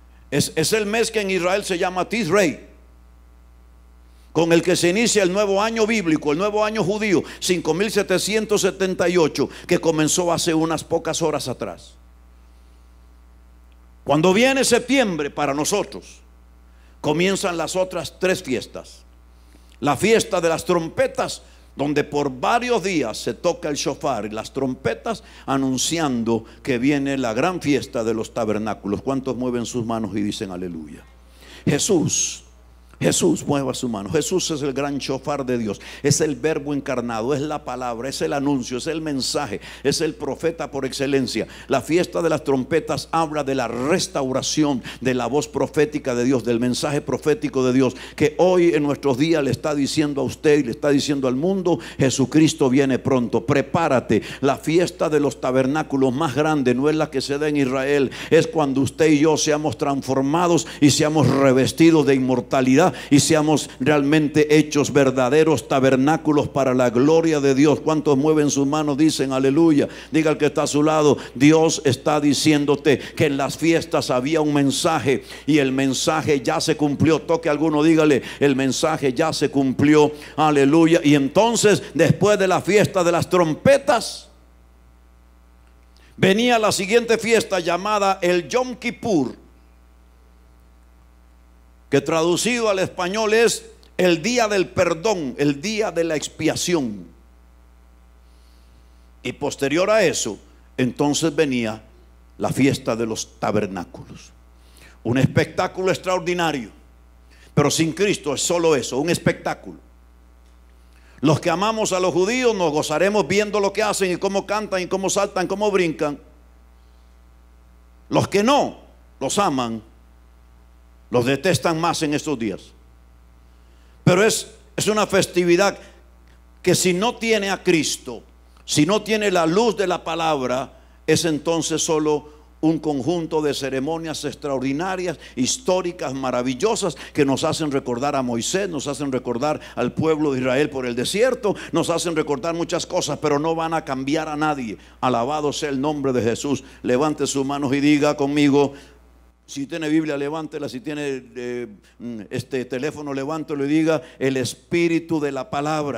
es el mes que en Israel se llama Tisrei, con el que se inicia el nuevo año bíblico, el nuevo año judío, 5778, que comenzó hace unas pocas horas atrás. Cuando viene septiembre, para nosotros comienzan las otras tres fiestas. La fiesta de las trompetas, donde por varios días se toca el shofar y las trompetas, anunciando que viene la gran fiesta de los tabernáculos. ¿Cuántos mueven sus manos y dicen aleluya? Jesús mueva su mano. Jesús es el gran shofar de Dios, es el verbo encarnado, es la palabra, es el anuncio, es el mensaje, es el profeta por excelencia. La fiesta de las trompetas habla de la restauración de la voz profética de Dios, del mensaje profético de Dios, que hoy en nuestros días le está diciendo a usted y le está diciendo al mundo: Jesucristo viene pronto, prepárate. La fiesta de los tabernáculos más grande no es la que se da en Israel, es cuando usted y yo seamos transformados y seamos revestidos de inmortalidad y seamos realmente hechos verdaderos tabernáculos para la gloria de Dios. ¿Cuántos mueven sus manos? Dicen aleluya. Diga al que está a su lado: Dios está diciéndote que en las fiestas había un mensaje y el mensaje ya se cumplió. Toque a alguno, dígale: el mensaje ya se cumplió, aleluya. Y entonces, después de la fiesta de las trompetas, venía la siguiente fiesta llamada el Yom Kippur, que traducido al español es el día del perdón, el día de la expiación. Y posterior a eso, entonces venía la fiesta de los tabernáculos, un espectáculo extraordinario, pero sin Cristo es solo eso, un espectáculo. Los que amamos a los judíos nos gozaremos viendo lo que hacen y cómo cantan y cómo saltan, cómo brincan. Los que no los aman, los detestan más en estos días. Pero es una festividad que, si no tiene a Cristo, si no tiene la luz de la palabra, es entonces solo un conjunto de ceremonias extraordinarias, históricas, maravillosas, que nos hacen recordar a Moisés, nos hacen recordar al pueblo de Israel por el desierto, nos hacen recordar muchas cosas, pero no van a cambiar a nadie. Alabado sea el nombre de Jesús. Levante sus manos y diga conmigo: si tiene Biblia, levántela. Si tiene teléfono, levántelo y diga: el espíritu de la palabra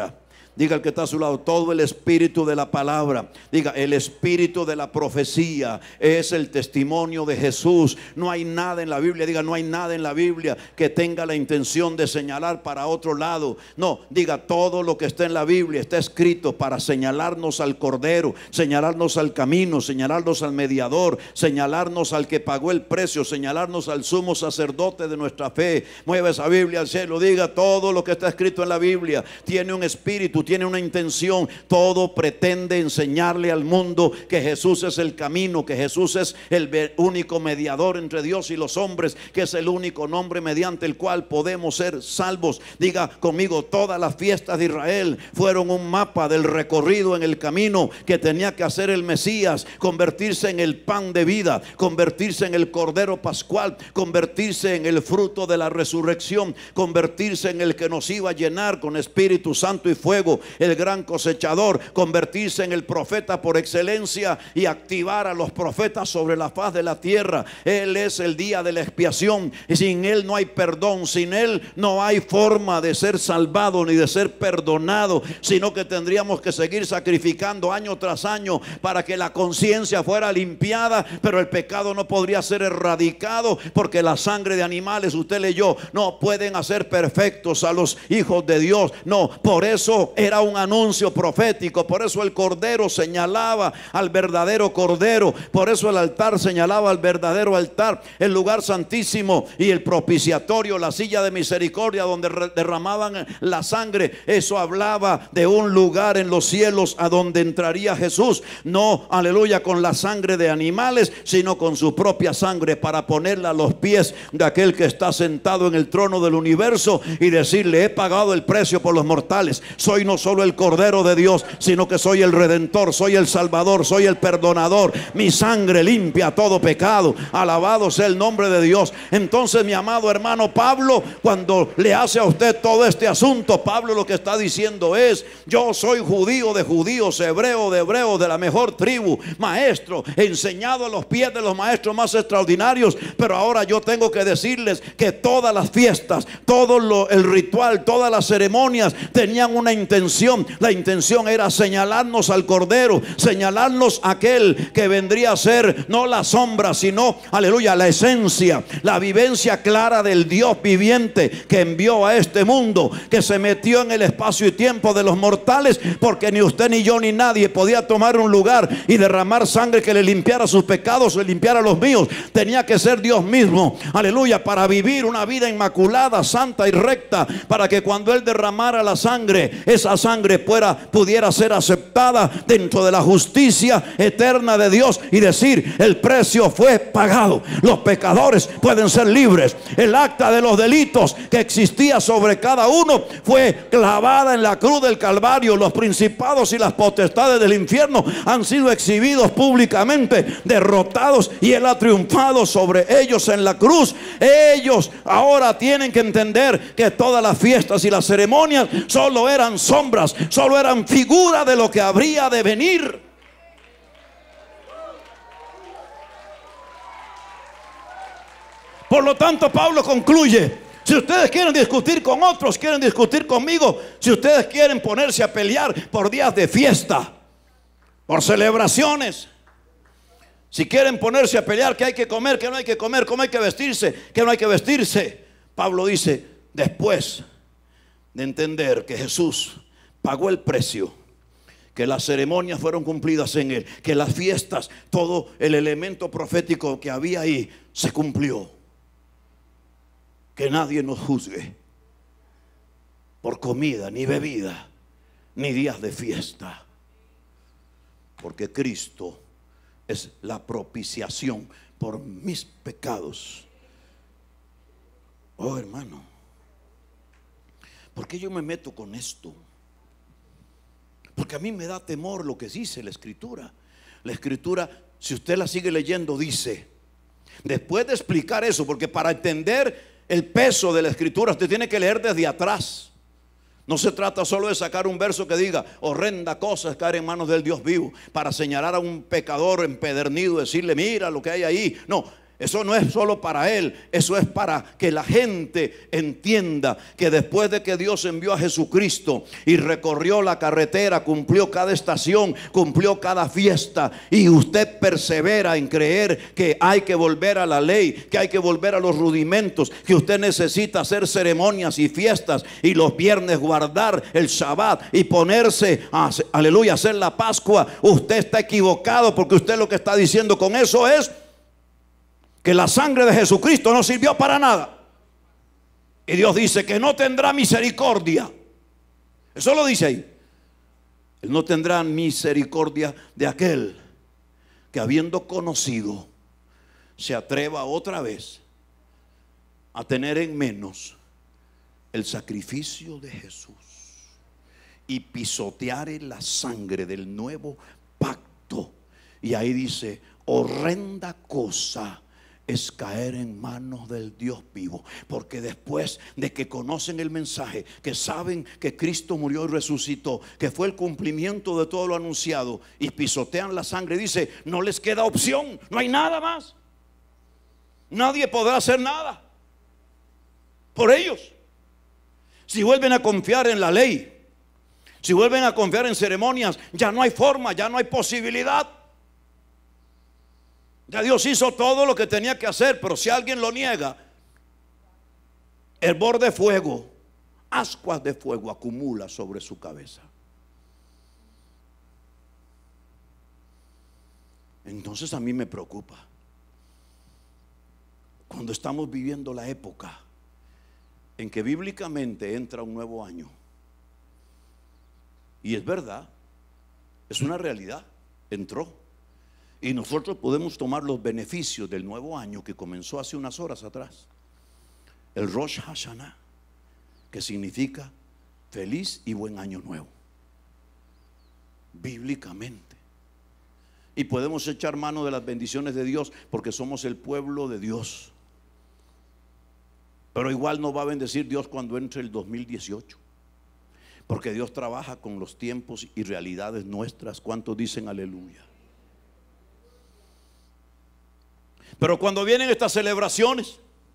Diga al que está a su lado, todo el espíritu de la palabra. Diga, el espíritu de la profecía es el testimonio de Jesús. No hay nada en la Biblia, diga, no hay nada en la Biblia que tenga la intención de señalar para otro lado. No, diga, todo lo que está en la Biblia está escrito para señalarnos al Cordero, señalarnos al camino, señalarnos al mediador, señalarnos al que pagó el precio, señalarnos al sumo sacerdote de nuestra fe. Mueve esa Biblia al cielo, diga, todo lo que está escrito en la Biblia tiene un espíritu, tiene una intención. Todo pretende enseñarle al mundo que Jesús es el camino, que Jesús es el único mediador entre Dios y los hombres, que es el único nombre mediante el cual podemos ser salvos. Diga conmigo, todas las fiestas de Israel fueron un mapa del recorrido en el camino que tenía que hacer el Mesías, convertirse en el pan de vida, convertirse en el Cordero Pascual, convertirse en el fruto de la resurrección, convertirse en el que nos iba a llenar con Espíritu Santo y fuego, el gran cosechador, convertirse en el profeta por excelencia y activar a los profetas sobre la faz de la tierra. Él es el día de la expiación, y sin Él no hay perdón, sin Él no hay forma de ser salvado ni de ser perdonado, sino que tendríamos que seguir sacrificando año tras año para que la conciencia fuera limpiada, pero el pecado no podría ser erradicado, porque la sangre de animales, usted leyó, no pueden hacer perfectos a los hijos de Dios. No, por eso era un anuncio profético, por eso el Cordero señalaba al verdadero Cordero, por eso el altar señalaba al verdadero altar, el lugar santísimo y el propiciatorio, la silla de misericordia donde derramaban la sangre. Eso hablaba de un lugar en los cielos a donde entraría Jesús, no, aleluya, con la sangre de animales, sino con su propia sangre, para ponerla a los pies de aquel que está sentado en el trono del universo y decirle: he pagado el precio por los mortales. Soy no solo el Cordero de Dios, sino que soy el Redentor, soy el Salvador, soy el Perdonador. Mi sangre limpia todo pecado. Alabado sea el nombre de Dios. Entonces, mi amado hermano, Pablo, cuando le hace a usted todo este asunto, Pablo lo que está diciendo es: yo soy judío de judíos, hebreo de hebreos, de la mejor tribu, maestro, enseñado a los pies de los maestros más extraordinarios, pero ahora yo tengo que decirles que todas las fiestas, todo el ritual, todas las ceremonias tenían una intención. La intención era señalarnos al Cordero, señalarnos a aquel que vendría a ser no la sombra, sino, aleluya, la esencia, la vivencia clara del Dios viviente que envió a este mundo, que se metió en el espacio y tiempo de los mortales, porque ni usted ni yo ni nadie podía tomar un lugar y derramar sangre que le limpiara sus pecados, le limpiara los míos. Tenía que ser Dios mismo, aleluya, para vivir una vida inmaculada, santa y recta, para que cuando Él derramara la sangre, esa sangre pudiera ser aceptada dentro de la justicia eterna de Dios y decir: el precio fue pagado, los pecadores pueden ser libres, el acta de los delitos que existía sobre cada uno fue clavada en la cruz del Calvario, los principados y las potestades del infierno han sido exhibidos públicamente, derrotados, y Él ha triunfado sobre ellos en la cruz. Ellos ahora tienen que entender que todas las fiestas y las ceremonias solo eran sombras, solo eran figura de lo que habría de venir. Por lo tanto, Pablo concluye: si ustedes quieren discutir con otros, quieren discutir conmigo, si ustedes quieren ponerse a pelear por días de fiesta, por celebraciones, si quieren ponerse a pelear que hay que comer, que no hay que comer, cómo hay que vestirse, que no hay que vestirse, Pablo dice: después de entender que Jesús pagó el precio, que las ceremonias fueron cumplidas en Él, que las fiestas, todo el elemento profético que había ahí se cumplió, que nadie nos juzgue por comida, ni bebida, ni días de fiesta, porque Cristo es la propiciación por mis pecados. Oh, hermano, ¿por qué yo me meto con esto? Porque a mí me da temor lo que dice la Escritura. La Escritura, si usted la sigue leyendo, dice, después de explicar eso, porque para entender el peso de la Escritura usted tiene que leer desde atrás. No se trata solo de sacar un verso que diga: horrenda cosa es caer en manos del Dios vivo, para señalar a un pecador empedernido, decirle: mira lo que hay ahí. No, Eso no es solo para él, eso es para que la gente entienda que después de que Dios envió a Jesucristo y recorrió la carretera, cumplió cada estación, cumplió cada fiesta, y usted persevera en creer que hay que volver a la ley, que hay que volver a los rudimentos, que usted necesita hacer ceremonias y fiestas y los viernes guardar el Shabbat y ponerse a, aleluya, hacer la Pascua. Usted está equivocado, porque usted lo que está diciendo con eso es que la sangre de Jesucristo no sirvió para nada. Y Dios dice que no tendrá misericordia. Eso lo dice ahí. Él no tendrá misericordia de aquel que, habiendo conocido, se atreva otra vez a tener en menos el sacrificio de Jesús y pisotear la sangre del nuevo pacto. Y ahí dice: horrenda cosa es caer en manos del Dios vivo. Porque después de que conocen el mensaje, que saben que Cristo murió y resucitó, que fue el cumplimiento de todo lo anunciado, y pisotean la sangre, dice: no les queda opción, no hay nada más. Nadie podrá hacer nada por ellos. Si vuelven a confiar en la ley, si vuelven a confiar en ceremonias, ya no hay forma, ya no hay posibilidad. Ya Dios hizo todo lo que tenía que hacer. Pero si alguien lo niega, hervor de fuego, ascuas de fuego acumula sobre su cabeza. Entonces a mí me preocupa cuando estamos viviendo la época en que bíblicamente entra un nuevo año. Y es verdad, es una realidad, entró. Y nosotros podemos tomar los beneficios del nuevo año que comenzó hace unas horas atrás. El Rosh Hashanah, que significa feliz y buen año nuevo, bíblicamente. Y podemos echar mano de las bendiciones de Dios, porque somos el pueblo de Dios. Pero igual nos va a bendecir Dios cuando entre el 2018, porque Dios trabaja con los tiempos y realidades nuestras. ¿Cuántos dicen aleluya? Pero cuando vienen estas celebraciones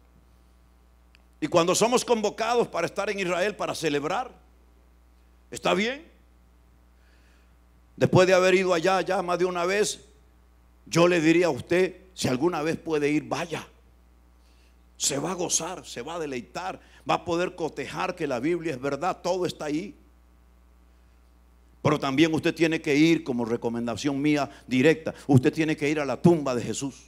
y cuando somos convocados para estar en Israel para celebrar, está bien. Después de haber ido allá ya más de una vez, yo le diría a usted, si alguna vez puede ir, vaya. Se va a gozar, se va a deleitar, va a poder cotejar que la Biblia es verdad, todo está ahí. Pero también usted tiene que ir, como recomendación mía directa, usted tiene que ir a la tumba de Jesús.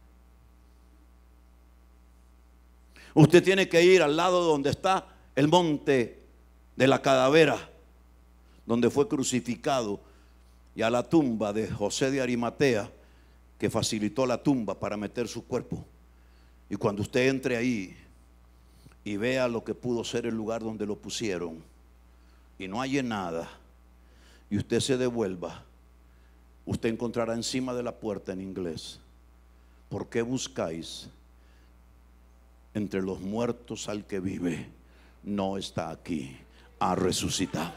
Usted tiene que ir al lado donde está el monte de la calavera, donde fue crucificado, y a la tumba de José de Arimatea, que facilitó la tumba para meter su cuerpo. Y cuando usted entre ahí y vea lo que pudo ser el lugar donde lo pusieron, y no haya nada, y usted se devuelva, usted encontrará encima de la puerta en inglés: ¿por qué buscáis entre los muertos al que vive? No está aquí, ha resucitado.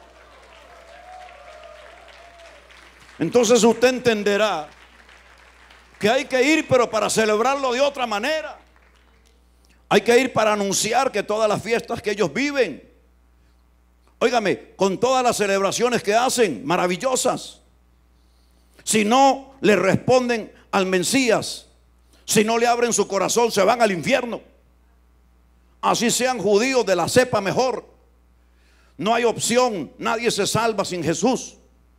Entonces usted entenderá que hay que ir, pero para celebrarlo de otra manera. Hay que ir para anunciar que todas las fiestas que ellos viven, óigame, con todas las celebraciones que hacen, maravillosas, si no le responden al Mesías, si no le abren su corazón, se van al infierno. Así sean judíos de la cepa mejor. No hay opción, nadie se salva sin Jesús.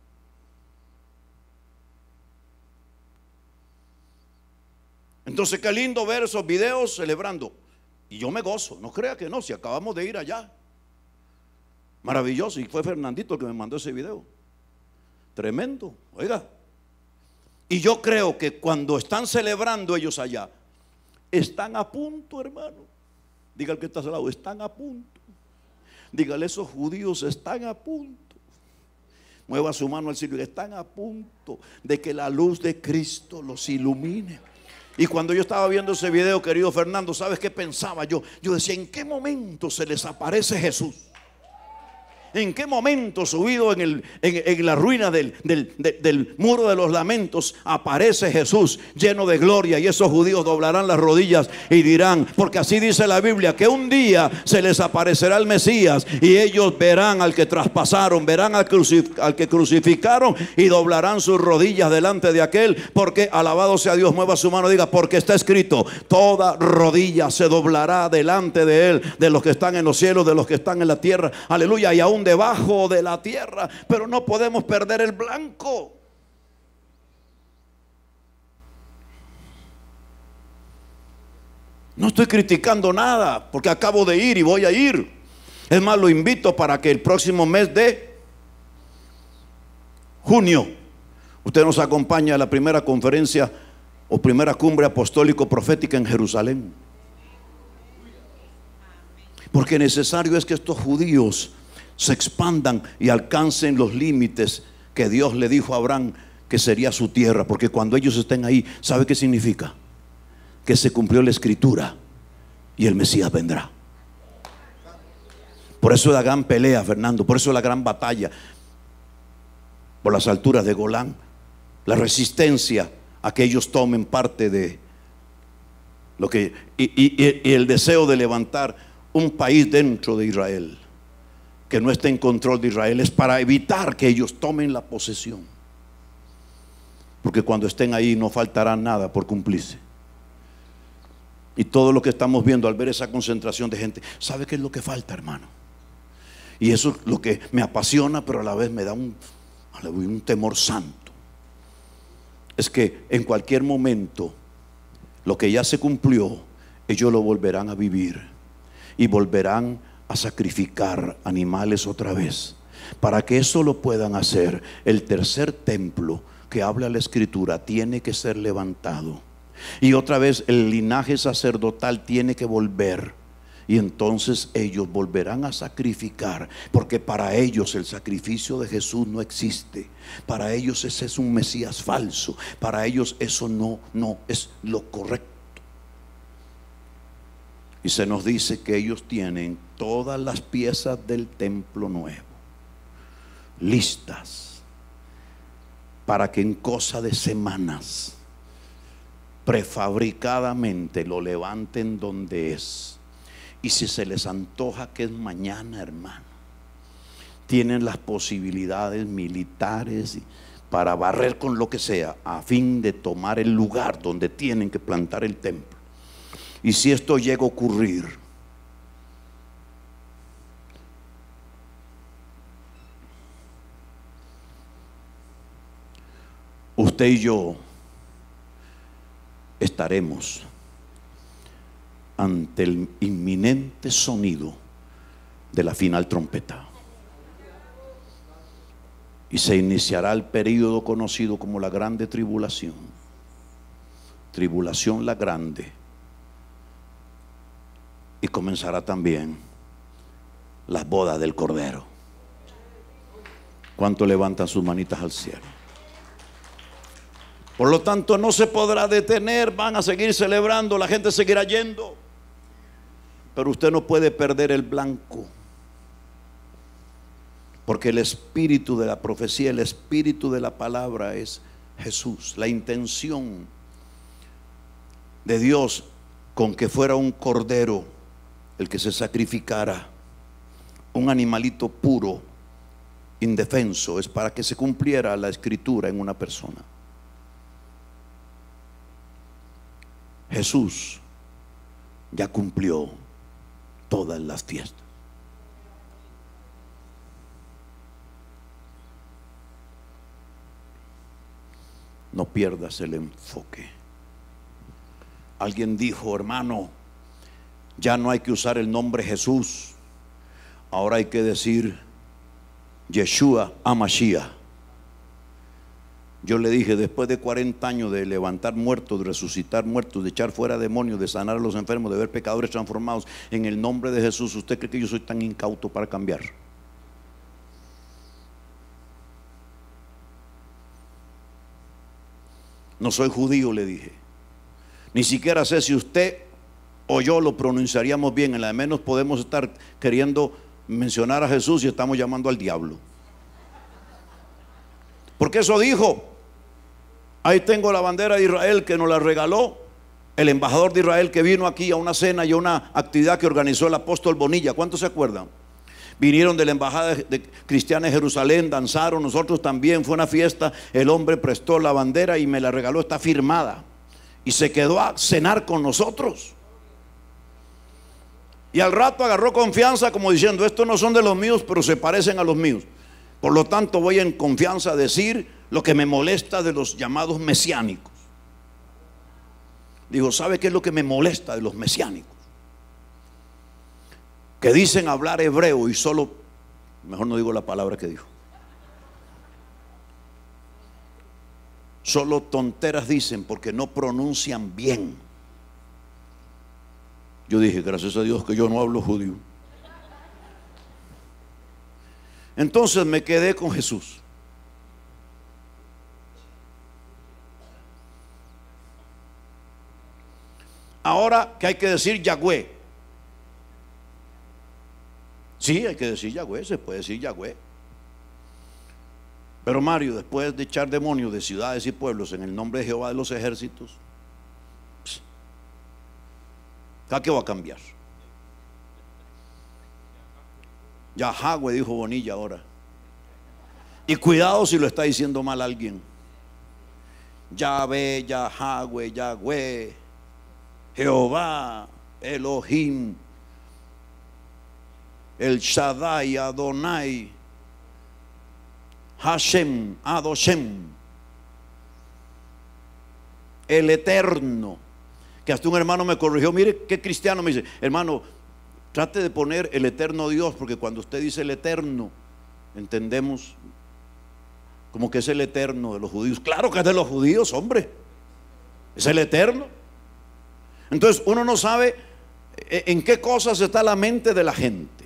Entonces qué lindo ver esos videos celebrando. Y yo me gozo, no crea que no, si acabamos de ir allá. Maravilloso, y fue Fernandito el que me mandó ese video. Tremendo, oiga. Y yo creo que cuando están celebrando ellos allá, están a punto, hermano. Diga el que está al lado, están a punto. Dígale, esos judíos están a punto. Mueva su mano al cielo, están a punto de que la luz de Cristo los ilumine. Y cuando yo estaba viendo ese video, querido Fernando, ¿sabes qué pensaba yo? Yo decía, ¿en qué momento se les aparece Jesús? ¿En qué momento, subido en la ruina del muro de los lamentos, aparece Jesús lleno de gloria? Y esos judíos doblarán las rodillas y dirán, porque así dice la Biblia, que un día se les aparecerá el Mesías y ellos verán al que traspasaron, verán al que crucificaron y doblarán sus rodillas delante de aquel. Porque alabado sea Dios, mueva su mano, diga, porque está escrito, toda rodilla se doblará delante de él, de los que están en los cielos, de los que están en la tierra, aleluya, y aún debajo de la tierra. Pero no podemos perder el blanco. No estoy criticando nada, porque acabo de ir y voy a ir. Es más, lo invito para que el próximo mes de junio usted nos acompañe a la primera conferencia o primera cumbre apostólico-profética en Jerusalén. Porque necesario es que estos judíos se expandan y alcancen los límites que Dios le dijo a Abraham que sería su tierra. Porque cuando ellos estén ahí, ¿sabe qué significa? Que se cumplió la escritura y el Mesías vendrá. Por eso la gran pelea, Fernando, por eso la gran batalla por las alturas de Golán, la resistencia a que ellos tomen parte de lo que y el deseo de levantar un país dentro de Israel que no esté en control de Israel, es para evitar que ellos tomen la posesión. Porque cuando estén ahí no faltará nada por cumplirse. Y todo lo que estamos viendo al ver esa concentración de gente, ¿sabe qué es lo que falta, hermano? Y eso es lo que me apasiona, pero a la vez me da un temor santo. Es que en cualquier momento lo que ya se cumplió, ellos lo volverán a vivir y volverán a sacrificar animales otra vez. Para que eso lo puedan hacer, el tercer templo que habla la escritura tiene que ser levantado. Y otra vez el linaje sacerdotal tiene que volver. Y entonces ellos volverán a sacrificar. Porque para ellos el sacrificio de Jesús no existe. Para ellos ese es un Mesías falso. Para ellos eso no es lo correcto. Y se nos dice que ellos tienen todas las piezas del templo nuevo listas para que en cosa de semanas prefabricadamente lo levanten donde es. Y si se les antoja que es mañana, hermano, tienen las posibilidades militares para barrer con lo que sea a fin de tomar el lugar donde tienen que plantar el templo. Y si esto llega a ocurrir, usted y yo estaremos ante el inminente sonido de la final trompeta. Y se iniciará el período conocido como la grande tribulación. Tribulación la grande. Y comenzará también las bodas del Cordero. ¿Cuánto levantan sus manitas al cielo? Por lo tanto no se podrá detener, van a seguir celebrando, la gente seguirá yendo, pero usted no puede perder el blanco, porque el espíritu de la profecía, el espíritu de la palabra es Jesús. La intención de Dios con que fuera un cordero el que se sacrificara, un animalito puro, indefenso, es para que se cumpliera la escritura en una persona. Jesús ya cumplió todas las fiestas. No pierdas el enfoque. Alguien dijo, hermano, ya no hay que usar el nombre Jesús, ahora hay que decir Yeshua HaMashiach. Yo le dije, después de 40 años de levantar muertos, de resucitar muertos, de echar fuera demonios, de sanar a los enfermos, de ver pecadores transformados en el nombre de Jesús, ¿usted cree que yo soy tan incauto para cambiar? No soy judío, le dije. Ni siquiera sé si usted o yo lo pronunciaríamos bien. En la de menos podemos estar queriendo mencionar a Jesús y estamos llamando al diablo. Porque eso dijo. Ahí tengo la bandera de Israel que nos la regaló el embajador de Israel, que vino aquí a una cena y a una actividad que organizó el apóstol Bonilla. ¿Cuántos se acuerdan? Vinieron de la embajada cristiana de Jerusalén, danzaron, nosotros también, fue una fiesta. El hombre prestó la bandera y me la regaló, está firmada, y se quedó a cenar con nosotros. Y al rato agarró confianza como diciendo: estos no son de los míos, pero se parecen a los míos. Por lo tanto voy en confianza a decir lo que me molesta de los llamados mesiánicos. Digo, ¿sabe qué es lo que me molesta de los mesiánicos? Que dicen hablar hebreo y solo, mejor no digo la palabra que dijo, solo tonteras dicen porque no pronuncian bien. Yo dije, gracias a Dios que yo no hablo judío. Entonces me quedé con Jesús. Ahora que hay que decir Yahweh. Sí, hay que decir Yahweh, se puede decir Yahweh. Pero Mario, después de echar demonios de ciudades y pueblos en el nombre de Jehová de los ejércitos, ¿a qué va a cambiar? Yahweh, dijo Bonilla ahora. Y cuidado si lo está diciendo mal alguien. Yahvé, Yahweh, Yahweh, Jehová, Elohim, El Shaddai, Adonai, Hashem, Adoshem, el Eterno. Que hasta un hermano me corrigió, mire qué cristiano, me dice: hermano, trate de poner el eterno Dios, porque cuando usted dice el eterno, entendemos como que es el eterno de los judíos. Claro que es de los judíos, hombre, es el eterno. Entonces uno no sabe en qué cosas está la mente de la gente.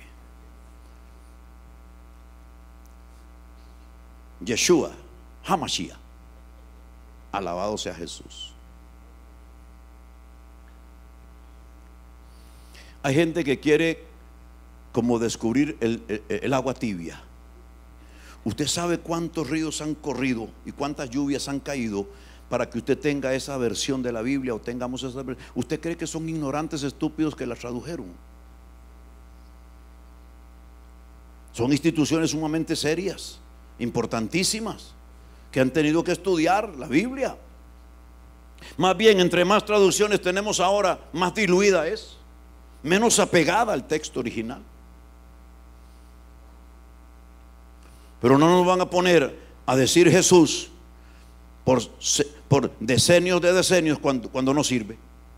Yeshua, Hamashiach, alabado sea Jesús. Hay gente que quiere como descubrir el agua tibia. Usted sabe cuántos ríos han corrido y cuántas lluvias han caído para que usted tenga esa versión de la Biblia, o tengamos esa versión. ¿Usted cree que son ignorantes estúpidos que la tradujeron? Son instituciones sumamente serias, importantísimas, que han tenido que estudiar la Biblia. Más bien, entre más traducciones tenemos ahora, más diluida es, menos apegada al texto original. Pero no nos van a poner a decir Jesús por decenios de decenios cuando no sirve.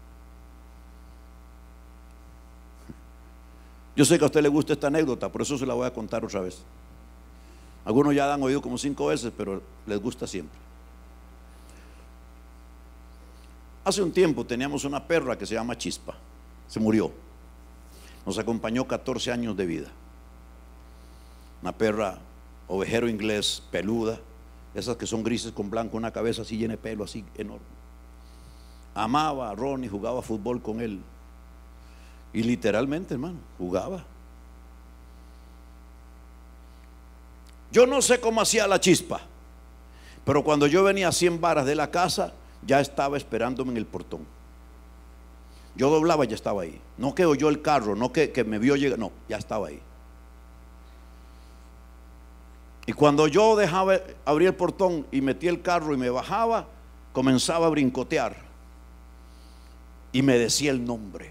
Yo sé que a usted le gusta esta anécdota, por eso se la voy a contar otra vez. Algunos ya la han oído como 5 veces, pero les gusta siempre. Hace un tiempo teníamos una perra que se llama Chispa. Se murió. Nos acompañó 14 años de vida. Una perra ovejero inglés, peluda, esas que son grises con blanco, una cabeza así llena de pelo, así enorme. Amaba a Ronnie, jugaba fútbol con él. Y literalmente, hermano, jugaba. Yo no sé cómo hacía la Chispa, pero cuando yo venía a 100 varas de la casa, ya estaba esperándome en el portón. Yo doblaba y ya estaba ahí. No que oyó el carro, no que me vio llegar, no, ya estaba ahí. Y cuando yo dejaba abrir el portón y metí el carro y me bajaba, comenzaba a brincotear y me decía el nombre.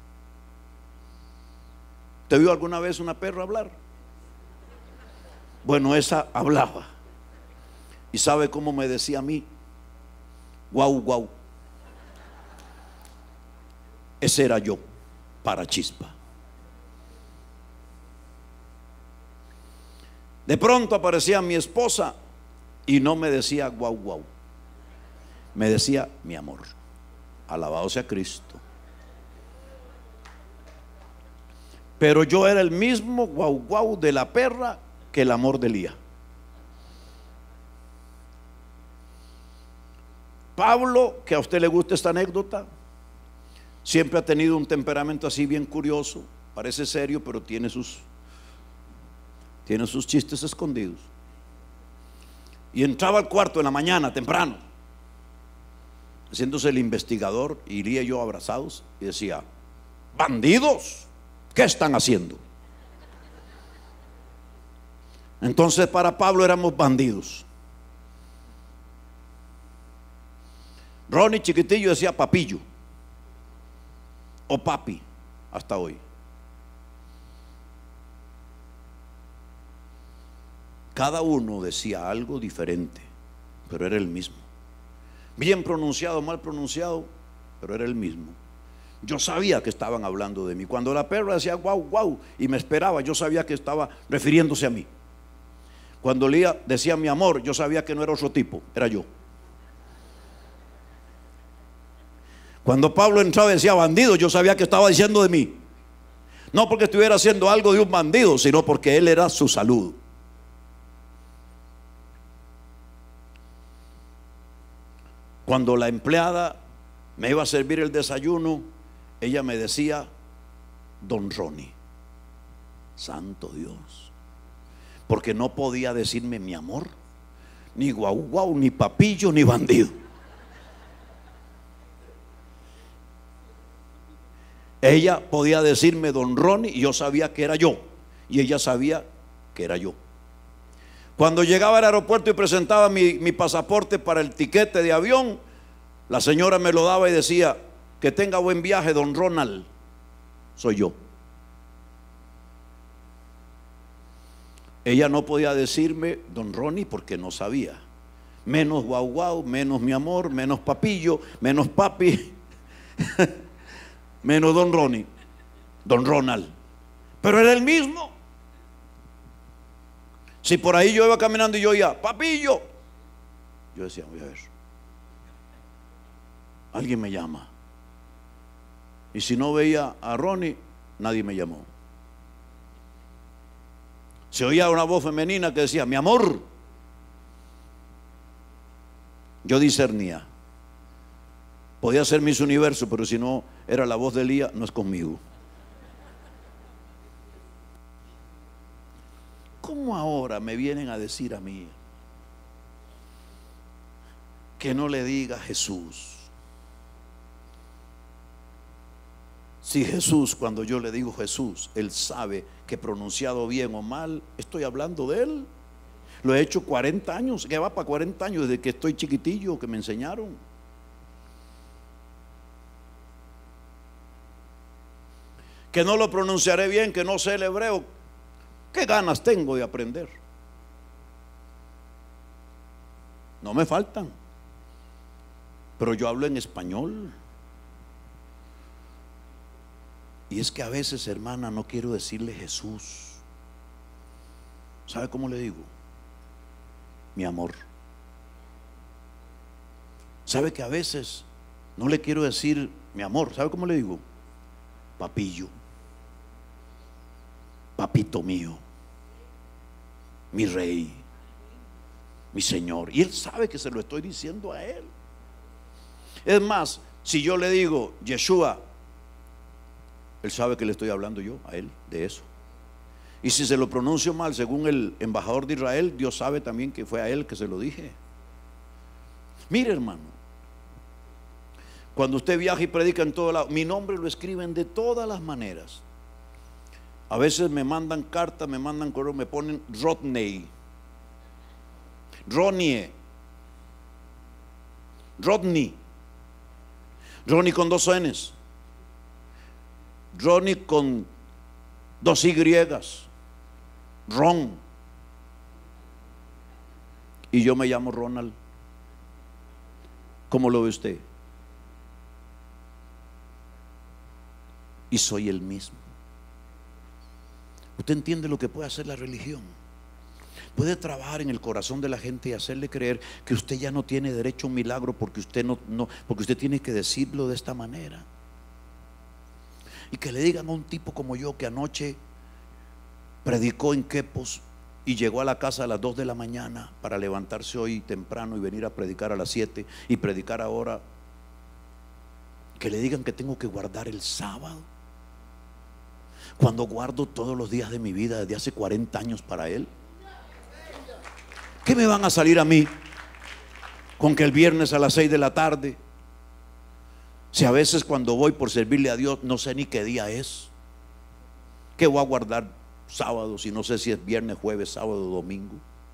¿Te vio alguna vez una perra hablar? Bueno, esa hablaba. ¿Y sabe cómo me decía a mí? Guau, guau. Ese era yo para Chispa. De pronto aparecía mi esposa y no me decía guau, guau. Me decía mi amor. Alabado sea Cristo. Pero yo era el mismo guau, guau de la perra que el amor de Lía. Pablo, que a usted le gusta esta anécdota, siempre ha tenido un temperamento así bien curioso. Parece serio, pero tiene sus tiene sus chistes escondidos. Y entraba al cuarto en la mañana temprano, haciéndose el investigador, iría yo abrazados y decía: bandidos, ¿qué están haciendo? Entonces para Pablo éramos bandidos. Ronnie chiquitillo decía papillo o papi hasta hoy. Cada uno decía algo diferente, pero era el mismo. Bien pronunciado, mal pronunciado, pero era el mismo. Yo sabía que estaban hablando de mí. Cuando la perra decía guau, guau, y me esperaba, yo sabía que estaba refiriéndose a mí. Cuando Lía decía mi amor, yo sabía que no era otro tipo, era yo. Cuando Pablo entraba y decía bandido, yo sabía que estaba diciendo de mí. No porque estuviera haciendo algo de un bandido, sino porque él era su salud. Cuando la empleada me iba a servir el desayuno, ella me decía don Ronnie. Santo Dios. Porque no podía decirme mi amor, ni guau guau, ni papillo, ni bandido. Ella podía decirme don Ronnie y yo sabía que era yo, y ella sabía que era yo. Cuando llegaba al aeropuerto y presentaba mi pasaporte para el tiquete de avión, la señora me lo daba y decía: que tenga buen viaje, don Ronald. Soy yo. Ella no podía decirme don Ronnie porque no sabía. Menos guau guau, menos mi amor, menos papillo, menos papi, menos don Ronnie, don Ronald. Pero era el mismo. Si por ahí yo iba caminando y yo oía papillo, yo decía: voy a ver, alguien me llama. Y si no veía a Ronnie, nadie me llamó. Se oía una voz femenina que decía: mi amor. Yo discernía. Podía ser Miss Universo, pero si no era la voz de Lía, no es conmigo. ¿Cómo ahora me vienen a decir a mí que no le diga Jesús? Si Jesús, cuando yo le digo Jesús, Él sabe que pronunciado bien o mal, estoy hablando de Él. Lo he hecho 40 años, que va para 40 años desde que estoy chiquitillo, que me enseñaron. Que no lo pronunciaré bien, que no sé el hebreo. ¿Qué ganas tengo de aprender? No me faltan, pero yo hablo en español. Y es que a veces, hermana, no quiero decirle Jesús. ¿Sabe cómo le digo? Mi amor. ¿Sabe que a veces no le quiero decir mi amor? ¿Sabe cómo le digo? Papillo, papito mío, mi rey, mi Señor. Y Él sabe que se lo estoy diciendo a Él. Es más, si yo le digo Yeshua, Él sabe que le estoy hablando yo a Él de eso. Y si se lo pronuncio mal, según el embajador de Israel, Dios sabe también que fue a Él que se lo dije. Mire, hermano, cuando usted viaja y predica en todo lado, mi nombre lo escriben de todas las maneras. A veces me mandan cartas, me mandan correo, me ponen Rodney, Ronnie, Rodney, Ronnie con 2 N's, Ronnie con 2 Y, Ron. Y yo me llamo Ronald. ¿Cómo lo ve usted? Y soy el mismo. ¿Usted entiende lo que puede hacer la religión? Puede trabajar en el corazón de la gente y hacerle creer que usted ya no tiene derecho a un milagro porque usted porque usted tiene que decirlo de esta manera. Y que le digan a un tipo como yo que anoche predicó en Quepos y llegó a la casa a las 2 de la mañana para levantarse hoy temprano y venir a predicar a las 7 y predicar ahora, que le digan que tengo que guardar el sábado. cuando guardo todos los días de mi vida desde hace 40 años para Él? ¿Qué me van a salir a mí con que el viernes a las 6 de la tarde? Si a veces cuando voy por servirle a Dios no sé ni qué día es. ¿Qué voy a guardar sábado si no sé si es viernes, jueves, sábado o domingo?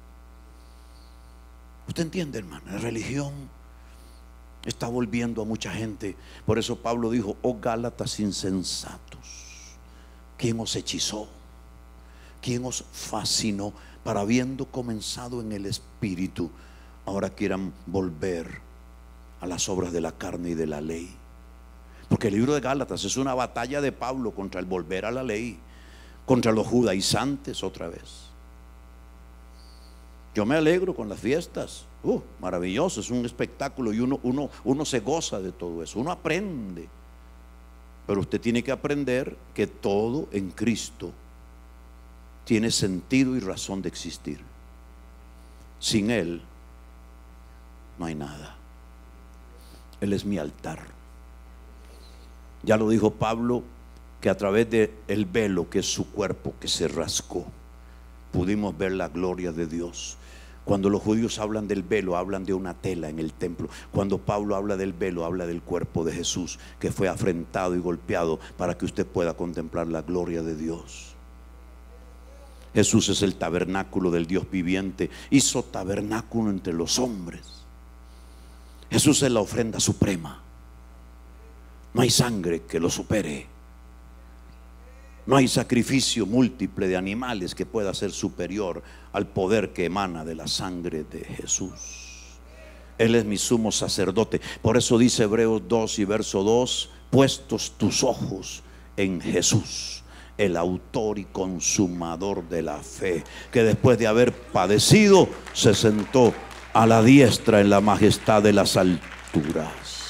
¿Usted entiende, hermano? La religión está volviendo a mucha gente. Por eso Pablo dijo: oh Gálatas insensatos, ¿quién os hechizó? ¿Quién os fascinó para, habiendo comenzado en el espíritu, ahora quieran volver a las obras de la carne y de la ley? Porque el libro de Gálatas es una batalla de Pablo contra el volver a la ley, contra los judaizantes otra vez. Yo me alegro con las fiestas, maravilloso, es un espectáculo y uno se goza de todo eso, uno aprende. Pero usted tiene que aprender que todo en Cristo tiene sentido y razón de existir. Sin Él no hay nada. Él es mi altar. Ya lo dijo Pablo, que a través del velo, que es su cuerpo, que se rascó, pudimos ver la gloria de Dios. Cuando los judíos hablan del velo, hablan de una tela en el templo. Cuando Pablo habla del velo, habla del cuerpo de Jesús, que fue afrentado y golpeado para que usted pueda contemplar la gloria de Dios. Jesús es el tabernáculo del Dios viviente. Hizo tabernáculo entre los hombres. Jesús es la ofrenda suprema. No hay sangre que lo supere. No hay sacrificio múltiple de animales que pueda ser superior al poder que emana de la sangre de Jesús. Él es mi sumo sacerdote. Por eso dice Hebreos 2 y verso 2: puestos tus ojos en Jesús, el autor y consumador de la fe, que después de haber padecido se sentó a la diestra en la majestad de las alturas.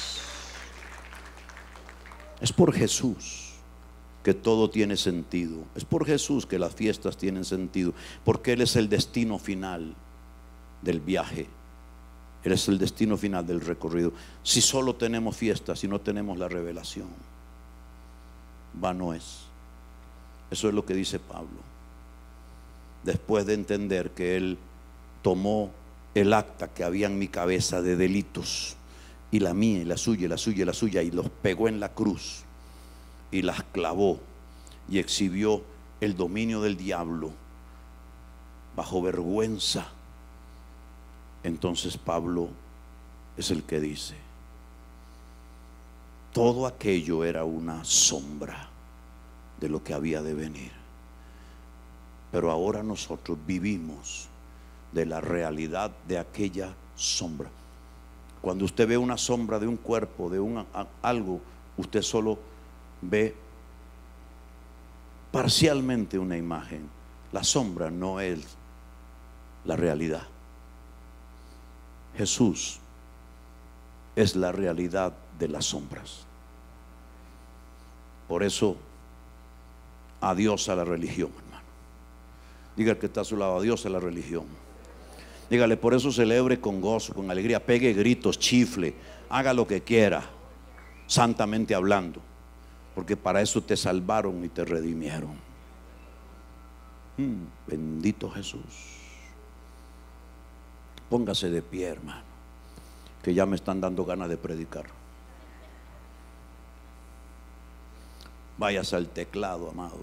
Es por Jesús que todo tiene sentido. Es por Jesús que las fiestas tienen sentido, porque Él es el destino final del viaje. Él es el destino final del recorrido. Si solo tenemos fiestas y no tenemos la revelación, vano es. Eso es lo que dice Pablo. Después de entender que Él tomó el acta que había en mi cabeza de delitos, y la mía y la suya y la suya y la suya, y los pegó en la cruz y las clavó y exhibió el dominio del diablo bajo vergüenza. Entonces Pablo es el que dice: todo aquello era una sombra de lo que había de venir, pero ahora nosotros vivimos de la realidad de aquella sombra. Cuando usted ve una sombra de un cuerpo, de algo, usted solo ve parcialmente una imagen. La sombra no es la realidad. Jesús es la realidad de las sombras. Por eso, adiós a la religión, hermano. Diga al que está a su lado: adiós a la religión. Dígale: por eso celebre con gozo, con alegría, pegue gritos, chifle, haga lo que quiera, santamente hablando, porque para eso te salvaron y te redimieron. Bendito Jesús. Póngase de pie, hermano, que ya me están dando ganas de predicar. Váyase al teclado, amado,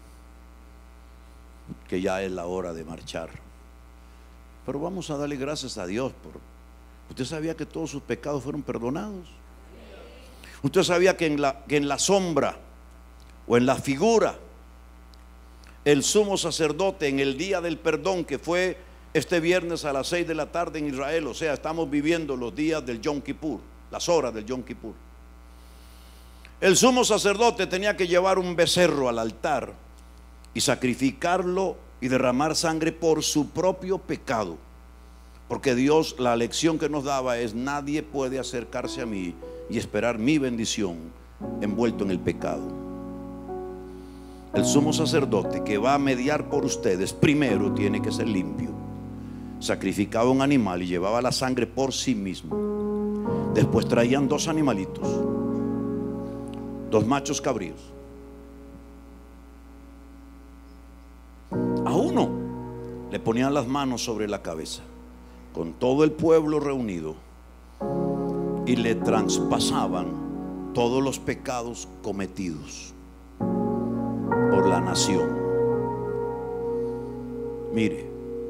que ya es la hora de marchar. Pero vamos a darle gracias a Dios por... ¿Usted sabía que todos sus pecados fueron perdonados? ¿Usted sabía que en la sombra o en la figura, el sumo sacerdote en el día del perdón, que fue este viernes a las 6 de la tarde en Israel, o sea, estamos viviendo los días del Yom Kippur, las horas del Yom Kippur, el sumo sacerdote tenía que llevar un becerro al altar y sacrificarlo y derramar sangre por su propio pecado, porque Dios, la lección que nos daba es: nadie puede acercarse a mí y esperar mi bendición envuelto en el pecado. El sumo sacerdote que va a mediar por ustedes primero tiene que ser limpio. Sacrificaba un animal y llevaba la sangre por sí mismo. Después traían 2 animalitos, 2 machos cabríos, ponían las manos sobre la cabeza, con todo el pueblo reunido, y le traspasaban todos los pecados cometidos por la nación. Mire,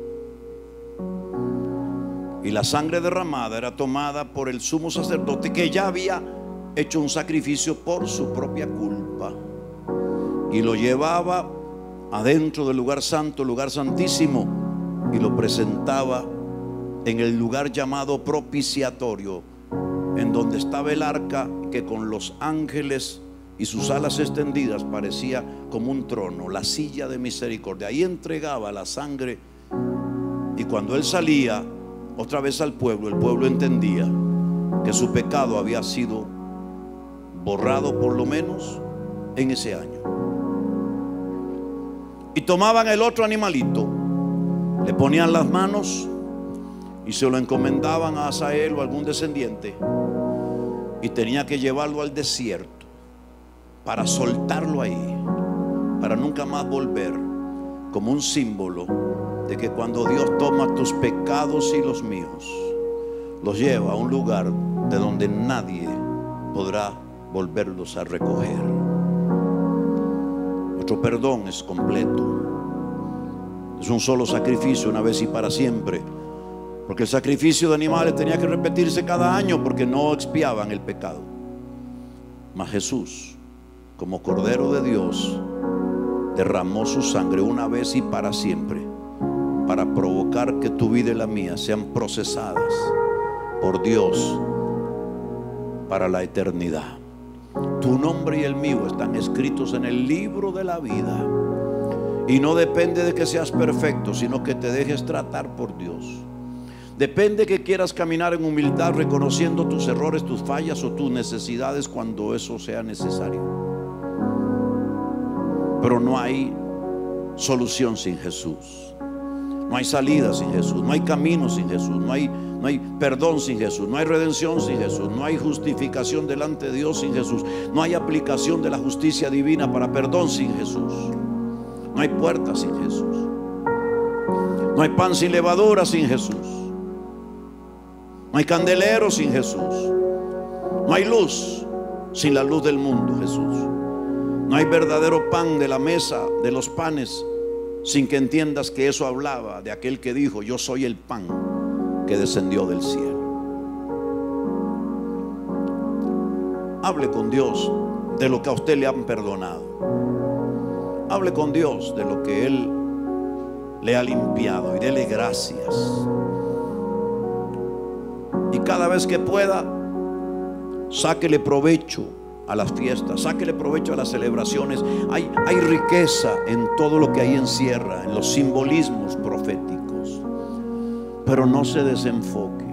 y la sangre derramada era tomada por el sumo sacerdote, que ya había hecho un sacrificio por su propia culpa, y lo llevaba adentro del lugar santo, lugar santísimo, y lo presentaba en el lugar llamado propiciatorio, en donde estaba el arca, que con los ángeles y sus alas extendidas parecía como un trono, la silla de misericordia. Ahí entregaba la sangre, y cuando él salía otra vez al pueblo, el pueblo entendía que su pecado había sido borrado, por lo menos en ese año. Y tomaban el otro animalito, le ponían las manos y se lo encomendaban a Asael o algún descendiente, y tenía que llevarlo al desierto para soltarlo ahí, para nunca más volver, como un símbolo de que cuando Dios toma tus pecados y los míos, los lleva a un lugar de donde nadie podrá volverlos a recoger. Nuestro perdón es completo, es un solo sacrificio, una vez y para siempre, porque el sacrificio de animales tenía que repetirse cada año, porque no expiaban el pecado. Mas Jesús, como Cordero de Dios, derramó su sangre una vez y para siempre, para provocar que tu vida y la mía sean procesadas por Dios para la eternidad. Tu nombre y el mío están escritos en el libro de la vida, y no depende de que seas perfecto, sino que te dejes tratar por Dios. Depende que quieras caminar en humildad, reconociendo tus errores, tus fallas o tus necesidades cuando eso sea necesario. Pero no hay solución sin Jesús, no hay salida sin Jesús, no hay camino sin Jesús, no hay perdón sin Jesús, no hay redención sin Jesús, no hay justificación delante de Dios sin Jesús, no hay aplicación de la justicia divina para perdón sin Jesús, no hay puerta sin Jesús, no hay pan sin levadura sin Jesús, no hay candelero sin Jesús, no hay luz sin la luz del mundo, Jesús. No hay verdadero pan de la mesa de los panes sin que entiendas que eso hablaba de aquel que dijo: yo soy el pan que descendió del cielo. Hable con Dios de lo que a usted le han perdonado. Hable con Dios de lo que Él le ha limpiado, y dele gracias. Y cada vez que pueda, sáquele provecho a las fiestas, sáquele provecho a las celebraciones. Hay riqueza en todo lo que ahí encierra, en los simbolismos proféticos, pero no se desenfoque.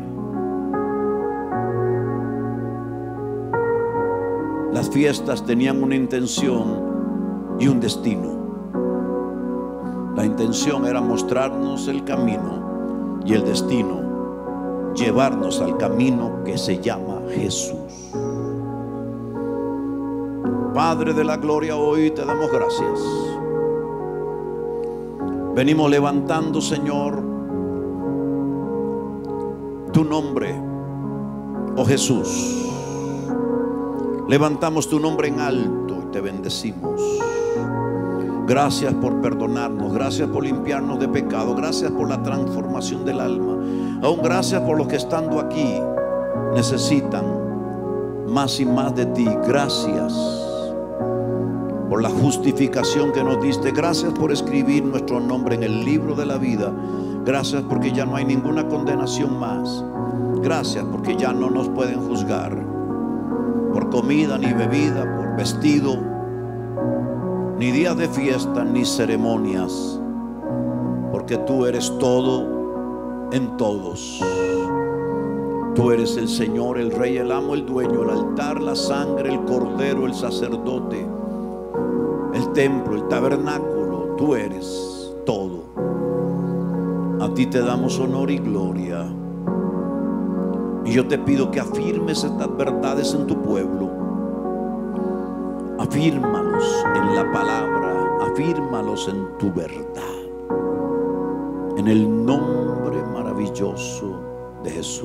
Las fiestas tenían una intención y un destino. La intención era mostrarnos el camino, y el destino, llevarnos al camino que se llama Jesús. Padre de la gloria, hoy te damos gracias. Venimos levantando, Señor, tu nombre, oh Jesús. Levantamos tu nombre en alto y te bendecimos. Gracias por perdonarnos, gracias por limpiarnos de pecado, gracias por la transformación del alma. Aún gracias por los que estando aquí necesitan más y más de ti. Gracias por la justificación que nos diste. Gracias por escribir nuestro nombre en el libro de la vida. Gracias porque ya no hay ninguna condenación más. Gracias porque ya no nos pueden juzgar por comida ni bebida, por vestido, ni días de fiesta, ni ceremonias, porque tú eres todo en todos. Tú eres el Señor, el Rey, el amo, el dueño, el altar, la sangre, el cordero, el sacerdote, el templo, el tabernáculo. Tú eres todo. A ti te damos honor y gloria. Y yo te pido que afirmes estas verdades en tu pueblo. Afírmalos en la palabra, afírmalos en tu verdad. en el nombre maravilloso de Jesús.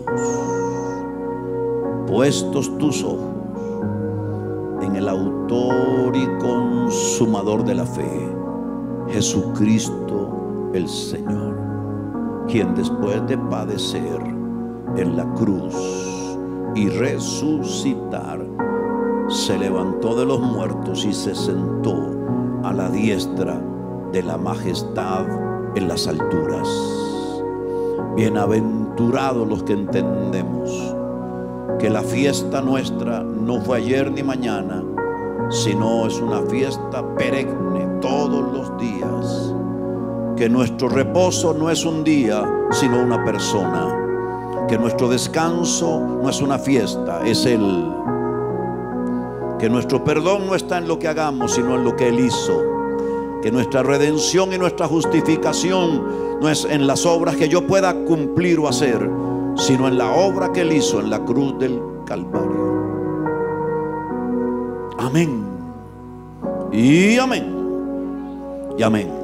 Puestos tus ojos en el autor y consumador de la fe, Jesucristo el Señor, quien después de padecer en la cruz y resucitar, se levantó de los muertos y se sentó a la diestra de la majestad en las alturas. Bienaventurados los que entendemos que la fiesta nuestra no fue ayer ni mañana, sino es una fiesta perenne todos los días. Que nuestro reposo no es un día, sino una persona. Que nuestro descanso no es una fiesta, es Él. Que nuestro perdón no está en lo que hagamos, sino en lo que Él hizo. Que nuestra redención y nuestra justificación no es en las obras que yo pueda cumplir o hacer, sino en la obra que Él hizo en la cruz del Calvario. Amén. Y amén. Y amén.